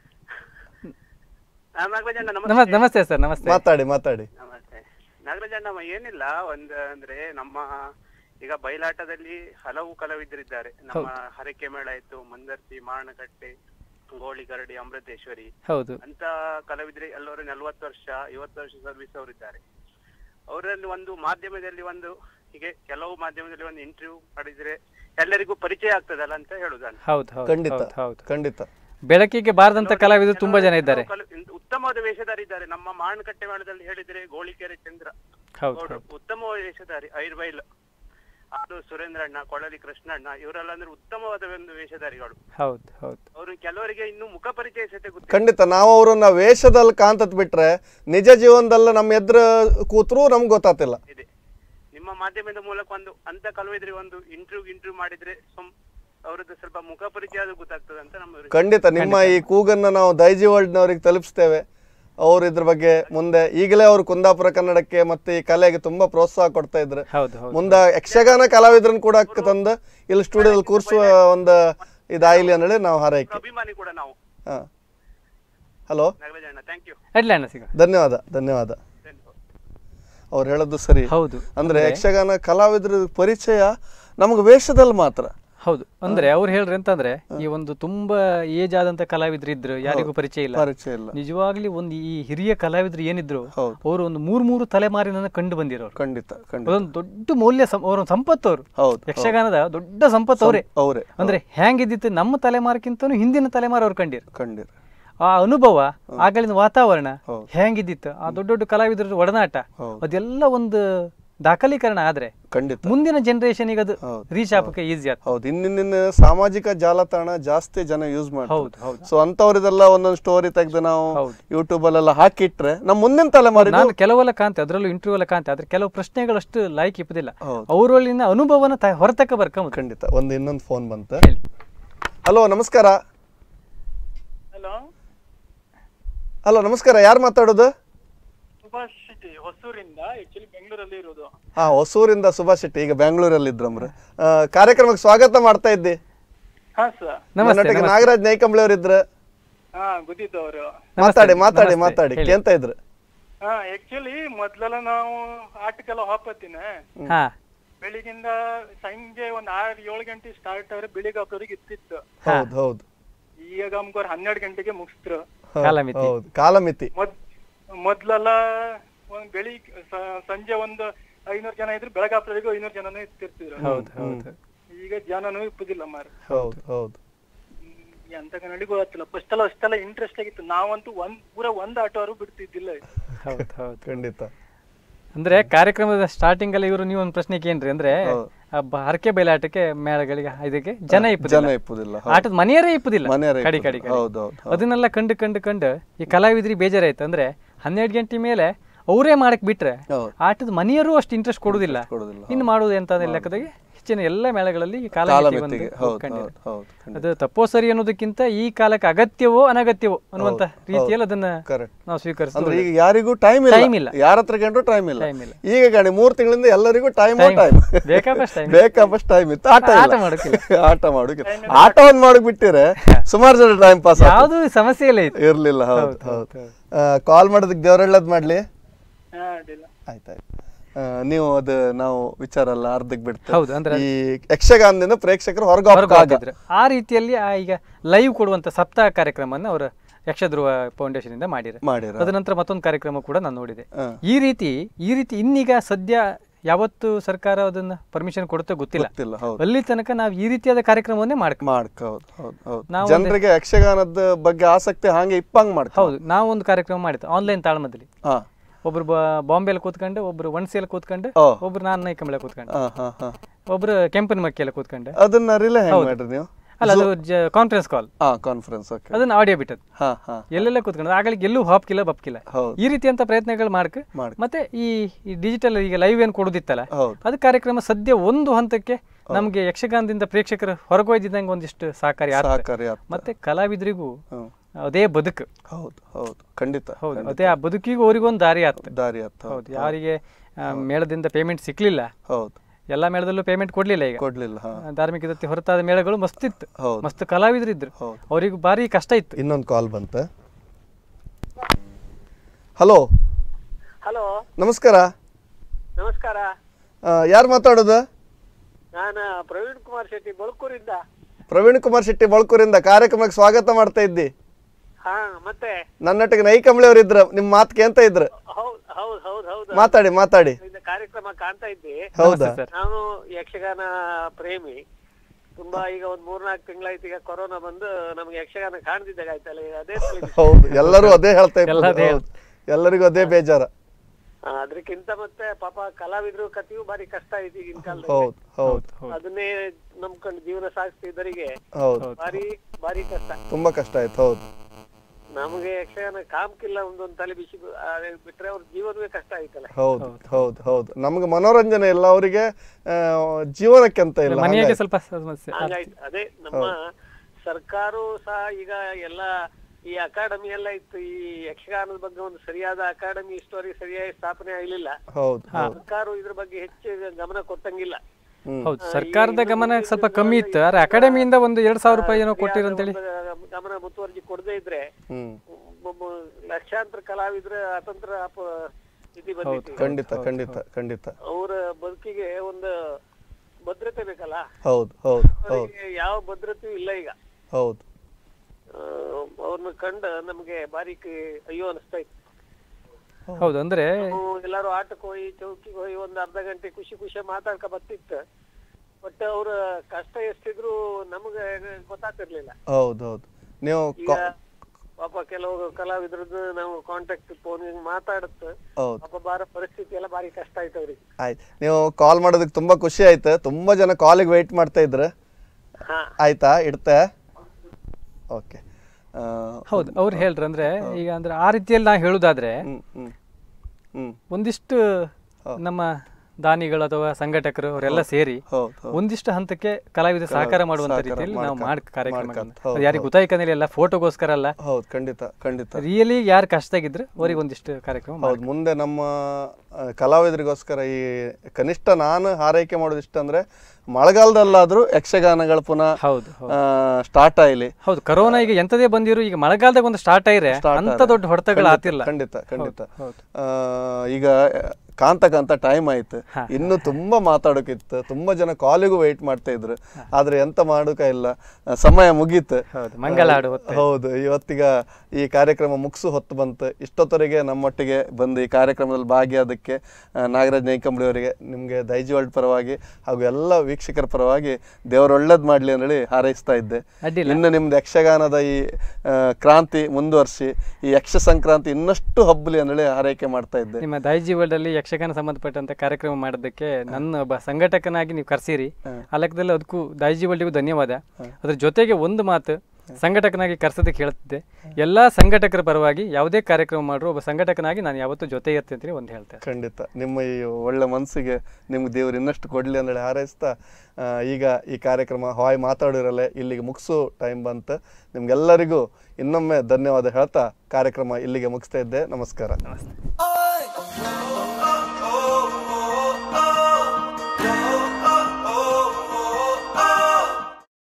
ನಮಸ್ತೆ ಸರ್. ನಮಸ್ತೆ. ಮಾತಾಡಿ. ನಮಸ್ತೆ ನಾಗರಾಜ್ ಅಣ್ಣ. ಏನಿಲ್ಲ, ಅಂದ್ರೆ ನಮ್ಮ ಈಗ ಬಯಲಾಟದಲ್ಲಿ ಹಲವು ಕಲಾವಿದರಿದ್ದಾರೆ. ನಮ್ಮ ಹರಕೆ ಮೇಳ ಆಯ್ತು, ಮಂದರ್ತಿ, ಮಾರಣಕಟ್ಟೆ, ಗೋಳಿ ಗರಡಿ, ಅಮೃತೇಶ್ವರಿ ಅಂತ ಕಲಾವಿದರಿ ಎಲ್ಲರೂ 40 ವರ್ಷ 50 ವರ್ಷ ಸರ್ವಿಸ್ ಅವರಿದ್ದಾರೆ. ಅವರಲ್ಲಿ ಒಂದು ಮಾಧ್ಯಮದಲ್ಲಿ ಒಂದು ಹೀಗೆ ಕೆಲವು ಮಾಧ್ಯಮದಲ್ಲಿ ಒಂದು ಇಂಟರ್ವ್ಯೂ ಮಾಡಿದ್ರೆ ಎಲ್ಲರಿಗೂ ಪರಿಚಯ ಆಗ್ತದಲ್ಲ ಅಂತ ಹೇಳುದಲ್ಲ. ಖಂಡಿತ. ಬೆಳಕಿಗೆ ಬಾರದಂತ ಕಲಾವಿದರು ತುಂಬಾ ಜನ ಇದ್ದಾರೆ, ಉತ್ತಮವಾದ ವೇಷಧಾರಿ ಇದ್ದಾರೆ. ನಮ್ಮ ಮಾರಣಕಟ್ಟೆ ಮೇಳದಲ್ಲಿ ಹೇಳಿದ್ರೆ ಗೋಳಿಕೆರೆ ಚಂದ್ರ ಉತ್ತಮವಾದ ವೇಷಧಾರಿ, ಐರ್ಬೈಲ್ ಅದು ಸುರೇಂದ್ರಣ್ಣ, ಕೊಳಲಿ ಕೃಷ್ಣಣ್ಣ, ಇವರೆಲ್ಲ ಅಂದ್ರೆ ಉತ್ತಮವಾದ ಒಂದು ವೇಷಧಾರಿಗಳು. ಅವರು ಕೆಲವರಿಗೆ ಇನ್ನು ಮುಖ ಪರಿಚಯ ಸಹಿತ ಗೊತ್ತಿಲ್ಲ. ಖಂಡಿತ. ನಾವು ಅವ್ರನ್ನ ವೇಷದಲ್ಲಿ ಕಾಂತತ್ ಬಿಟ್ರೆ ನಿಜ ಜೀವನದಲ್ಲ ನಮ್ಮ ಎದುರು ಕೂತ್ರು ನಮ್ಗೆ ಗೊತ್ತಾತಿಲ್ಲ. ನಿಮ್ಮ ಮಾಧ್ಯಮದ ಮೂಲಕ ಒಂದು ಅಂತ ಕಲಾವಿದರಿಗೆ ಒಂದು ಇಂಟರ್ವ್ಯೂ ಮಾಡಿದ್ರೆ ಅವ್ರದ್ದು ಸ್ವಲ್ಪ ಮುಖ ಪರಿಚಯ ಅದು ಗೊತ್ತಾಗ್ತದೆ ಅಂತ ನಮ್ಮ. ಖಂಡಿತ ನಿಮ್ಮ ಈ ಕೂಗನ್ನ ನಾವು ದೈಜಿ ವರ್ಲ್ಡ್ನವ್ರಿಗೆ ತಲುಪಿಸ್ತೇವೆ. ಅವ್ರು ಇದ್ರ ಬಗ್ಗೆ ಮುಂದೆ ಈಗಲೇ ಅವ್ರು ಕುಂದಾಪುರ ಕನ್ನಡಕ್ಕೆ ಮತ್ತೆ ಈ ಕಲೆಗೆ ತುಂಬಾ ಪ್ರೋತ್ಸಾಹ ಕೊಡ್ತಾ ಇದ್ರು. ಮುಂದೆ ಯಕ್ಷಗಾನ ಕಲಾವಿದ್ರನ್ನ ಕೂಡ ತಂದು ಇಲ್ಲಿ ಸ್ಟುಡಿಯೋದಲ್ಲಿ ಕೂರಿಸುವ ಒಂದು ಇದಾಗಲಿ ಅನ್ನೋದೇ ನಾವು ಹಾರೈಕೆ. ಅಭಿಮಾನಿ ಕೂಡ ನಾವು. ಹಲೋ, ಧನ್ಯವಾದ. ಅವ್ರು ಹೇಳೋದು ಸರಿ. ಹೌದು, ಅಂದ್ರೆ ಯಕ್ಷಗಾನ ಕಲಾವಿದ್ರ ಪರಿಚಯ ನಮ್ಗೆ ವೇಷದಲ್ಲಿ ಮಾತ್ರ. ಹೌದು, ಅಂದ್ರೆ ಅವ್ರು ಹೇಳ್ರಿ ಅಂತಂದ್ರೆ ಈ ಒಂದು ತುಂಬಾ ಏಜ್ ಆದಂತ ಕಲಾವಿದ್ರು ಇದ್ರು, ಯಾರಿಗೂ ಪರಿಚಯ ಇಲ್ಲ. ನಿಜವಾಗ್ಲಿ ಒಂದು ಈ ಹಿರಿಯ ಕಲಾವಿದ್ರು ಏನಿದ್ರು ಅವರು ಒಂದು 3 ತಲೆಮಾರಿನ ಕಂಡು ಬಂದಿರೋರು. ಖಂಡಿತ. ಅದೊಂದು ದೊಡ್ಡ ಮೌಲ್ಯ, ಅವರ ಸಂಪತ್ತು ಅವರು. ಯಕ್ಷಗಾನದ ದೊಡ್ಡ ಸಂಪತ್ತು ಅವರೇ. ಅಂದ್ರೆ ಹೆಂಗಿದ್ದಿತ್ತು ನಮ್ಮ ತಲೆಮಾರಕ್ಕಿಂತನೂ ಹಿಂದಿನ ತಲೆಮಾರು ಅವ್ರು ಕಂಡಿರು. ಆ ಅನುಭವ, ಆಗಳಿನ ವಾತಾವರಣ ಹೆಂಗಿದ್ದಿತ್ತು, ಆ ದೊಡ್ಡ ಕಲಾವಿದರ ಒಡನಾಟ, ಅದೆಲ್ಲ ಒಂದು ದಾಖಲೀಕರಣ ಆದ್ರೆ ಖಂಡಿತ ಮುಂದಿನ ಜನರೇಷನ್ ಅದು ರೀಚ್ ಆಗಕ್ಕೆ ಈಸಿ ಆಗ್ತದೆ. ಹೌದು, ಇನ್ನಿನ್ನ ಸಾಮಾಜಿಕ ಜಾಲತಾಣ ಜಾಸ್ತಿ ಜನ ಯೂಸ್ ಮಾಡ್ತಾರೆ. ಸೊ ಅಂತವ್ರದೆಲ್ಲ ಒಂದೊಂದು ಸ್ಟೋರಿ ತೆಗೆದು ನಾವು ಯೂಟ್ಯೂಬ್ ಅಲ್ಲೆಲ್ಲ ಹಾಕಿಟ್ರೆ ನಮ್ಮ ಮುಂದಿನ ತಲೆಮಾರಿ. ನಾನು ಕೆಲವೆಲ್ಲ ಕಾಂತೆ, ಅದರಲ್ಲೂ ಇಂಟರ್ವ್ಯೂ ಎಲ್ಲ ಕಾಂತೆ, ಆದ್ರೆ ಕೆಲವು ಪ್ರಶ್ನೆಗಳು ಅಷ್ಟು ಲೈಕ್ ಇಪ್ಪದಿಲ್ಲ. ಅವರಲ್ಲಿನ ಅನುಭವನ ಹೊರತಕ್ಕ ಬರ್ಕ. ಖಂಡಿತ. ಇನ್ನೊಂದು ಫೋನ್ ಬಂತ. ಹಲೋ, ನಮಸ್ಕಾರ. ಹಲೋ, ನಮಸ್ಕಾರ. ಯಾರು ಮಾತಾಡೋದು? ಸುಭಾಷ್ ಶೆಟ್ಟಿ, ಹೊಸೂರಿಂದ. ಆಕ್ಚುಲಿ ಬೆಂಗಳೂರಲ್ಲಿ ಇರೋದು. ಹೊಸೂರಿಂದ ಸುಭಾಷ್ ಶೆಟ್ಟಿ ಈಗ ಬೆಂಗಳೂರಲ್ಲಿ ಇದ್ರಮ್ರ. ಕಾರ್ಯಕ್ರಮಕ್ಕೆ ಸ್ವಾಗತ ಮಾಡ್ತಾ ಇದ್ದಿ. ನಾಗರಾಜ್ ನೈಕಂಬ್ಳಿ ಅವ್ರು ಇದ್ರು. ಗೊತ್ತಿತ್ತು ಅವರು. ಮಾತಾಡಿ ಕೇಂತ ಇದ್ರು. ಆಕ್ಚುಲಿ ಮೊದ್ಲೆಲ್ಲ ನಾವು ಆಟಕ್ಕೆಲ್ಲ ಹಾಪತ್ತಿನ ಬೆಳಿಗಿಂದ ಸಂಜೆ ಒಂದ್ 6-7 ಗಂಟೆ ಸ್ಟಾರ್ಟ್ ಆದ್ರೆ ಬೆಳಿಗ್ಗೆ ಹಾಕೋರಿಗೆ ಇತ್ತಿತ್ತು. ಹೌದು. ಈಗ ನಮ್ಗೆ 12 ಗಂಟೆಗೆ ಮುಗಿಸ್ತ್ರು ಕಾಲಮಿತಿ. ಮೊದ್ಲೆಲ್ಲ ಒಂದ್ ಸಂಜೆ ಒಂದು 500 ಜನ ಇದ್ರು, ಬೆಳಗಾಪುರದಿಗೂ 500 ಜನನೇ ಇರ್ತಿದ್ರು. ಈಗ ಜನನೂ ಇಪ್ಪುದಿಲ್ಲ ಮಾರ. ಹೌದು ಹೌದು. ಎಂತ ನಡಿಗೋತ್ತಿಲ್ಲ. ಅಷ್ಟೆಲ್ಲ ಇಂಟ್ರೆಸ್ಟ್ ಆಗಿತ್ತು. ನಾವಂತೂ ಒಂದ್ ಆಟೋರು ಬಿಡ್ತಿದ್ದಿಲ್ಲ. ಹೌದು ಹೌದು ಖಂಡಿತ. ಅಂದ್ರೆ ಕಾರ್ಯಕ್ರಮದ ಸ್ಟಾರ್ಟಿಂಗ್ ಅಲ್ಲಿ ಇವರು ನೀವು ಒಂದು ಪ್ರಶ್ನೆ ಕೇಳ್ರಿ ಅಂದ್ರೆ ಹರಕೆ ಬಯಲಾಟಕ್ಕೆ ಮೇಳಗಳಿಗೆ ಇದಕ್ಕೆ ಜನ ಇಪ್ಪುದಿಲ್ಲ, ಆಟದ ಮನೆಯರೇ ಇಪ್ಪುದಿಲ್ಲ ಕಡಿ ಕಡಿ. ಅದನ್ನೆಲ್ಲ ಕಂಡು ಈ ಕಲಾವಿದ್ರಿಗೆ ಬೇಜಾರಾಯ್ತು. ಅಂದ್ರೆ 12 ಗಂಟೆ ಮೇಲೆ ಅವರೇ ಮಾಡಕ್ ಬಿಟ್ರೆ ಆಟದ ಮನೆಯರು ಅಷ್ಟು ಇಂಟ್ರೆಸ್ಟ್ ಕೊಡುದಿಲ್ಲ. ಇನ್ನು ಮಾಡುವುದು ಎಂತ ಲೆಕ್ಕದಾಗೆ ಹೆಚ್ಚಿನ ಎಲ್ಲ ಮೇಳಗಳಲ್ಲಿ ಅದು ತಪ್ಪೋ ಸರಿ ಅನ್ನೋದಕ್ಕಿಂತ ಈ ಕಾಲಕ್ಕೆ ಅಗತ್ಯವೋ ಅನಗತ್ಯವೋ ಅನ್ನುವಂತ ರೀತಿಯಲ್ಲಿ ಅದನ್ನ ನಾವು ಸ್ವೀಕರಿಸ್ತೀವಿ. ಈಗ ಯಾರಿಗೂ ಟೈಮ್ ಇಲ್ಲ, ಯಾರ ಹತ್ರ ಗಂಟು ಟೈಮ್ ಇಲ್ಲ. ಈಗ ಗಾಡಿ 3 ತಿಂಗಳಿಂದ ಎಲ್ಲರಿಗೂ ಟೈಮ್ ಬೇಕಾದಷ್ಟು ಟೈಮ್ ಇತ್ತು. ಆಟ ಮಾಡೋಕೆ ಆಟ ಒಂದ್ ಮಾಡಕ್ ಬಿಟ್ಟಿರೆ ಸುಮಾರು ಜನ ಟೈಮ್ ಪಾಸ್ ಯಾವ್ದು ಸಮಸ್ಯೆ ಇರ್ಲಿಲ್ಲ. ಹೌದು ಹೌದು. ಕಾಲ್ ಮಾಡೋದಕ್ಕೆ ದೇವರೆಳ್ಳದ್ ಮಾಡ್ಲಿ. ಆಯ್ತಾಯ್ತು. ನೀವು ಅದು ನಾವು ವಿಚಾರ ಎಲ್ಲ ಅರ್ಧಕ್ಕೆ ಬಿಡ್ತೇವೆ. ಈ ಯಕ್ಷಗಾನದಿಂದ ಪ್ರೇಕ್ಷಕರು ಹೊರಗೆ ಆ ರೀತಿಯಲ್ಲಿ ಈಗ ಲೈವ್ ಕೊಡುವಂತ ಸಪ್ತಾಹ ಕಾರ್ಯಕ್ರಮವನ್ನು ಅವರ ಯಕ್ಷಧ್ರುವ ಫೌಂಡೇಶನ್ ಇಂದ ಮಾಡಿರ. ಅದ ನಂತರ ಮತ್ತೊಂದು ಕಾರ್ಯಕ್ರಮ ಕೂಡ ನಾನು ನೋಡಿದೆ. ಈ ರೀತಿ ಇನ್ನೀಗ ಸದ್ಯ ಯಾವತ್ತು ಸರ್ಕಾರ ಅದನ್ನ ಪರ್ಮಿಷನ್ ಕೊಡುತ್ತೆ ಗೊತ್ತಿಲ್ಲ. ಅಲ್ಲಿ ತನಕ ನಾವು ಈ ರೀತಿಯಾದ ಕಾರ್ಯಕ್ರಮವನ್ನೇ ಜನರಿಗೆ ಯಕ್ಷಗಾನದ ಬಗ್ಗೆ ಆಸಕ್ತಿ ಹಾಗೆ ಇಪ್ಪಂಗ್ ಮಾಡ್ತೀವಿ. ಹೌದು, ನಾವು ಒಂದು ಕಾರ್ಯಕ್ರಮ ಮಾಡಿದ್ವಿ ಆನ್ಲೈನ್ ತಾಳ್ಮದಲ್ಲಿ. ಒಬ್ರು ಬಾಂಬೆಯಲ್ಲಿ ಕೂತ್ಕೊಂಡು, ಒಬ್ರು ವಣಸಿಯಲ್ಲಿ ಕೂತ್ಕೊಂಡು, ಒಬ್ರು ನಾನ್ನ ಕಂಬಳ ಕೂತ್ಕೊಂಡು, ಒಬ್ರು ಕೆಂಪನ ಮಕ್ಕಿಯಲ್ಲಿ ಕೂತ್ಕೊಂಡು. ಅದನ್ನ ರಿಲೇ ಮಾಡ್ರಿ ನೀವು? ಅಲ್ಲ, ಅದು ಕಾನ್ಫರೆನ್ಸ್ ಕಾಲ್. ಅದನ್ನ ಆಡಿಯೋ ಬಿಟ್ಟದ್ದು ಎಲ್ಲೆಲ್ಲ ಕೂತ್ಕೊಂಡು ಆಗಳಿಗೆ ಎಲ್ಲೂ ಹಾಪ್ಕಿಲ್ಲ ಬಪ್ಕಿಲ್ಲ. ಈ ರೀತಿಯಂತ ಪ್ರಯತ್ನಗಳು ಮತ್ತೆ ಈ ಡಿಜಿಟಲ್ ಈಗ ಲೈವ್ ಏನ್ ಕೊಡುದಿತ್ತಲ್ಲ, ಅದು ಕಾರ್ಯಕ್ರಮ ಸದ್ಯ ಒಂದು ಹಂತಕ್ಕೆ ನಮ್ಗೆ ಯಕ್ಷಗಾನದಿಂದ ಪ್ರೇಕ್ಷಕರು ಹೊರಗೊಯ್ದಿದ್ದಂಗೆ ಒಂದಿಷ್ಟು ಸಹಕಾರಿ ಮತ್ತೆ ಕಲಾವಿದರಿಗೂ ಅದೇ ಬದುಕು. ಹೌದು ಹೌದು, ಖಂಡಿತ. ಹೌದು, ಅದೇ ಆ ಬದುಕಿಗೂ ಅವ್ರಿಗೊಂದು ದಾರಿ ಆಯ್ತು. ಹೌದು, ಯಾರಿಗೆ ಮೇಳದಿಂದ ಪೇಮೆಂಟ್ ಸಿಕ್ಲಿಲ್ಲ, ಹೌದು, ಎಲ್ಲಾ ಮೇಳದಲ್ಲೂ ಪೇಮೆಂಟ್ ಕೊಡ್ಲಿಲ್ಲ. ಈಗ ಧಾರ್ಮಿಕ ದತ್ತಿ ಹೊರತಾದ ಮೇಳಗಳು ಮಸ್ತ್ ಇತ್ತು, ಮಸ್ತ್ ಕಲಾವಿದ್ರು ಇದ್ರು, ಅವ್ರಿಗೆ ಭಾರಿ ಕಷ್ಟ ಇತ್ತು. ಇನ್ನೊಂದು ಕಾಲ್ ಬಂತ. ಹಲೋ ಹಲೋ, ನಮಸ್ಕಾರ. ನಮಸ್ಕಾರ, ಯಾರು ಮಾತಾಡೋದು? ನಾನು ಪ್ರವೀಣ್ ಕುಮಾರ್ ಶೆಟ್ಟಿ ಬಳಕೂರಿಂದ. ಪ್ರವೀಣ್ ಕುಮಾರ್ ಶೆಟ್ಟಿ ಬಳಕೂರಿಂದ ಕಾರ್ಯಕ್ರಮಕ್ಕೆ ಸ್ವಾಗತ ಮಾಡ್ತಾ ಇದ್ದಿ. ಮತ್ತೆ ನನ್ನೊಟ್ಟಿಗೆ ನೈಕಂಬಳಿ ಅವರು ಇದ್ರು, ನಿಮ್ ಮಾತು ಕೇಳ್ತಾ ಇದ್ರು. ಮಾತಾಡಿ. ಕಾರ್ಯಕ್ರಮ ಕಾಣ್ತಾ ಇದ್ದೆ. ಹೌದಾ? ನಾನು ಯಕ್ಷಗಾನ ಪ್ರೇಮಿ. ತುಂಬಾ ಈಗ ಒಂದ್ 3-4 ತಿಂಗಳಾಯ್ತು. ಈಗ ಕೊರೋನಾ ಬಂದು ನಮ್ಗೆ ಯಕ್ಷಗಾನ ಕಾಣ್ತಿದ್ದಾಗ ಆಯ್ತಲ್ಲ, ಅದೇ ಹೌದು, ಎಲ್ಲರೂ ಅದೇ ಹೇಳ್ತಾ ಇದ್ದಾರೆ. ಎಲ್ಲರಿಗೂ ಅದೇ ಬೇಜಾರ. ಅದಕ್ಕಿಂತ ಮತ್ತೆ ಪಾಪ ಕಲಾವಿದ್ರು ಕಥೆಯೂ ಬಾರಿ ಕಷ್ಟ ಐತಿ ಈಗಿನ ಕಾಲದಲ್ಲಿ. ಹೌದು ಹೌದು, ಅದನ್ನೇ ನಂಬ್ಕೊಂಡು ಜೀವನ ಸಾಗಿಸ್ತಿದ್ದರಿಗೆ ಬಾರಿ ಕಷ್ಟ, ತುಂಬಾ ಕಷ್ಟ ಆಯ್ತು. ಹೌದು, ನಮಗೆ ಯಕ್ಷಗಾನ ಕಾಮ್ಕಿಲ್ಲ ಒಂದೊಂದು ತಲೆ ಬಿಸಿ ಬಿಟ್ರೆ ಅವ್ರ ಜೀವನವೇ ಕಷ್ಟ ಆಯ್ತಲ್ಲ. ಹೌದು ಹೌದು ಹೌದು, ನಮ್ಗೆ ಮನೋರಂಜನೆ ಇಲ್ಲ, ಅವರಿಗೆ ಜೀವನಕ್ಕೆ ಅಂತ ಇಲ್ಲ, ಮನೆಗೆ ಸ್ವಲ್ಪ ಸಮಸ್ಯೆ. ಅದೇ ನಮ್ಮ ಸರ್ಕಾರವು ಸಹ ಈಗ ಎಲ್ಲ ಈ ಅಕಾಡೆಮಿ ಎಲ್ಲ ಇತ್ತು. ಈ ಯಕ್ಷಗಾನದ ಬಗ್ಗೆ ಒಂದು ಸರಿಯಾದ ಅಕಾಡೆಮಿ ಇಷ್ಟವರೆಗೆ ಸರಿಯಾಗಿ ಸ್ಥಾಪನೆ ಆಗ್ಲಿಲ್ಲ. ಸರ್ಕಾರ ಇದ್ರ ಬಗ್ಗೆ ಹೆಚ್ಚು ಗಮನ ಕೊಟ್ಟಂಗಿಲ್ಲ. ಹೌದು, ಸರ್ಕಾರದ ಗಮನ ಸ್ವಲ್ಪ ಕಮ್ಮಿ ಇತ್ತು. ಅಕಾಡೆಮಿಯಿಂದ ಒಂದು 2,000 ರೂಪಾಯಿ ಏನೋ ಕೊಟ್ಟಿರಂತೇಳಿ ಗಮನ ಮುತುವರ್ಜಿ ಕೊಡದೇ ಇದ್ರೆ ಲಕ್ಷಾಂತರ ಕಲಾವಿದ್ರ ಅತಂತ್ರ ಸ್ಥಿತಿ ಬಂದಿತ್ತು. ಖಂಡಿತ ಖಂಡಿತ ಖಂಡಿತ. ಅವರ ಬದುಕಿಗೆ ಒಂದು ಭದ್ರತೆ ಬೇಕಲ್ಲ. ಹೌದು ಹೌದು, ಯಾವ ಭದ್ರತೆಯೂ ಇಲ್ಲ ಈಗ. ಹೌದು, ಅವ್ರನ್ನ ಕಂಡ ನಮ್ಗೆ ಬಾರಿ ಅಯ್ಯೋ ಅನಿಸ್ತಾ ಇತ್ತು. ಹೌದು, ಅಂದ್ರೆ ಎಲ್ಲಾರು ಆಟಕ್ಕೆ ಹೋಗಿ ಚೌಕಿಗೆ ಹೋಗಿ ಒಂದ್ ಅರ್ಧ ಗಂಟೆ ಖುಷಿ ಮಾತಾಡ್ಕ ಬರ್ತಿತ್ತು. ಬಟ್ ಅವ್ರ ಕಷ್ಟ ಎಷ್ಟಿದ್ರು ನಮ್ಗೆ ಗೊತ್ತಾಗ್ತಿರ್ಲಿಲ್ಲ. ಹೌದು ಹೌದು, ನೀವು ಪಾಪ ಕೆಲವು ಕಲಾವಿದ್ರದ್ದು ನಾವು ಕಾಂಟ್ಯಾಕ್ಟ್ ಫೋನ್ ಮಾತಾಡುತ್ತೆ. ಪಾಪ ಪರಿಸ್ಥಿತಿ ಎಲ್ಲ ಬಾರಿ ಕಷ್ಟ ಆಯ್ತು ಅವ್ರಿಗೆ. ಆಯ್ತು, ನೀವು ಕಾಲ್ ಮಾಡೋದಕ್ಕೆ ತುಂಬಾ ಖುಷಿ ಆಯ್ತು. ತುಂಬಾ ಜನ ಕಾಲಿಗೆ ವೇಟ್ ಮಾಡ್ತಾ ಇದ್ರು. ಆಯ್ತಾ, ಇಡ್ತೆ. ಓಕೆ, ಹೌದು, ಅವ್ರು ಹೇಳ್ರಿ ಅಂದ್ರೆ ಈಗ ಅಂದ್ರೆ ಆ ರೀತಿಯಲ್ಲಿ ನಾ ಹೇಳುದಾದ್ರೆ ಒಂದಿಷ್ಟು ನಮ್ಮ ದಾನಿಗಳು ಅಥವಾ ಸಂಘಟಕರು ಅವರೆಲ್ಲ ಸೇರಿ ಒಂದಿಷ್ಟು ಹಂತಕ್ಕೆ ಕಲಾವಿದ ಸಹಕಾರ ಮಾಡುವಂತ ರೀತಿಯಲ್ಲಿ ನಾವು ಕಾರ್ಯಕ್ರಮ ಯಾರಿಗೆ ಗೊತ್ತಾಯ್ಕಂದ್ರೆ ಎಲ್ಲ ಫೋಟೋಗೋಸ್ಕರ ಅಲ್ಲ. ಹೌದು, ಖಂಡಿತ ಖಂಡಿತ. ರಿಯಲಿ ಯಾರು ಕಷ್ಟ ಆಗಿದ್ರೆ ಅವ್ರಿಗೆ ಒಂದಿಷ್ಟು ಕಾರ್ಯಕ್ರಮ. ಹೌದು, ಮುಂದೆ ನಮ್ಮ ಕಲಾವಿದರಿಗೋಸ್ಕರ ಈ ಕನಿಷ್ಠ ನಾನು ಹಾರೈಕೆ ಮಾಡೋದಿಷ್ಟ ಅಂದ್ರೆ ಮಳೆಗಾಲದಲ್ಲಾದ್ರೂ ಯಕ್ಷಗಾನಗಳು ಪುನಃ ಸ್ಟಾರ್ಟ್ ಆಗಲಿ. ಹೌದು, ಕೊರೋನಾ ಈಗ ಎಂತದೇ ಬಂದಿರು, ಈಗ ಮಳೆಗಾಲದಾಗ ಒಂದು ಸ್ಟಾರ್ಟ್ ಆಯ್ರೆ ಅಂತ ದೊಡ್ಡ ಹೊಡೆತಗಳು ಆತಿಲ್ಲ. ಖಂಡಿತ ಖಂಡಿತ. ಈಗ ಕಾಂತ ಟೈಮ್ ಆಯ್ತು, ಇನ್ನು ತುಂಬಾ ಮಾತಾಡೋಕಿತ್ತು, ತುಂಬಾ ಜನ ಕಾಲಿಗೂ ವೆಯ್ಟ್ ಮಾಡ್ತಾ ಇದ್ರು, ಆದ್ರೆ ಎಂತ ಮಾಡೋಕ ಇಲ್ಲ, ಸಮಯ ಮುಗೀತು. ಹೌದು, ಇವತ್ತೀಗ ಈ ಕಾರ್ಯಕ್ರಮ ಮುಗಿಸು ಹೊತ್ತು ಬಂತು. ಇಷ್ಟೊತ್ತವರೆಗೆ ನಮ್ಮೊಟ್ಟಿಗೆ ಬಂದು ಈ ಕಾರ್ಯಕ್ರಮದಲ್ಲಿ ಭಾಗಿಯಾದಕ್ಕೆ ನಾಗರಾಜ್ ನೈಕಂಬಳಿ ಅವರಿಗೆ, ನಿಮ್ಗೆ ದೈಜಿ ವರ್ಲ್ಡ್ ಪರವಾಗಿ ಹಾಗೂ ಎಲ್ಲ ವೀಕ್ಷಕರ ಪರವಾಗಿ ದೇವರು ಒಳ್ಳೇದ್ ಮಾಡ್ಲಿ ಅಂತೇಳಿ ಹಾರೈಸ್ತಾ ಇದ್ದೆ. ಇನ್ನು ನಿಮ್ದು ಯಕ್ಷಗಾನದ ಈ ಕ್ರಾಂತಿ ಮುಂದುವರಿಸಿ ಈ ಯಕ್ಷ ಸಂಕ್ರಾಂತಿ ಇನ್ನಷ್ಟು ಹಬ್ಬಲಿ ಅಂತೇಳಿ ಹಾರೈಕೆ ಮಾಡ್ತಾ ಇದ್ದೆ. ನಿಮ್ಮ ದೈಜಿ ವರ್ಲ್ಡ್ ಅಲ್ಲಿ ಯಕ್ಷಗಾನ ಸಂಬಂಧಪಟ್ಟಂತ ಕಾರ್ಯಕ್ರಮ ಮಾಡೋದಕ್ಕೆ ನನ್ನ ಒಬ್ಬ ಸಂಘಟಕನಾಗಿ ನೀವು ಕರ್ಸಿರಿ, ಆ ಲೆಕ್ಕದಲ್ಲಿ ಅದಕ್ಕೂ ದೈಜಿ ವರ್ಲ್ಡ್ಗೂ ಧನ್ಯವಾದ. ಅದ್ರ ಜೊತೆಗೆ ಒಂದು ಮಾತು ಸಂಘಟಕನಾಗಿ ಕರ್ಸೋದಕ್ಕೆ ಹೇಳ್ತಿದ್ದೆ, ಎಲ್ಲಾ ಸಂಘಟಕರ ಪರವಾಗಿ ಯಾವುದೇ ಕಾರ್ಯಕ್ರಮ ಮಾಡ್ರು ಒಬ್ಬ ಸಂಘಟಕನಾಗಿ ನಾನು ಯಾವತ್ತೂ ಜೊತೆ ಇರ್ತೀನಿ ಅಂತ ಹೇಳ್ತೇನೆ. ಖಂಡಿತ ನಿಮ್ಮ ಈ ಒಳ್ಳೆ ಮನಸ್ಸಿಗೆ ನಿಮ್ಗೆ ದೇವರು ಇನ್ನಷ್ಟು ಕೊಡ್ಲಿ ಅಂತೇಳಿ ಹಾರೈಸ್ತಾ ಈಗ ಈ ಕಾರ್ಯಕ್ರಮ ಹಾಯ್ ಮಾತಾಡಿರಲ್ಲ ಇಲ್ಲಿಗೆ ಮುಗಿಸೋ ಟೈಮ್ ಬಂತು. ನಿಮ್ಗೆಲ್ಲರಿಗೂ ಇನ್ನೊಮ್ಮೆ ಧನ್ಯವಾದ ಹೇಳ್ತಾ ಕಾರ್ಯಕ್ರಮ ಇಲ್ಲಿಗೆ ಮುಗಿಸ್ತಾ ಇದ್ದೆ. ನಮಸ್ಕಾರ.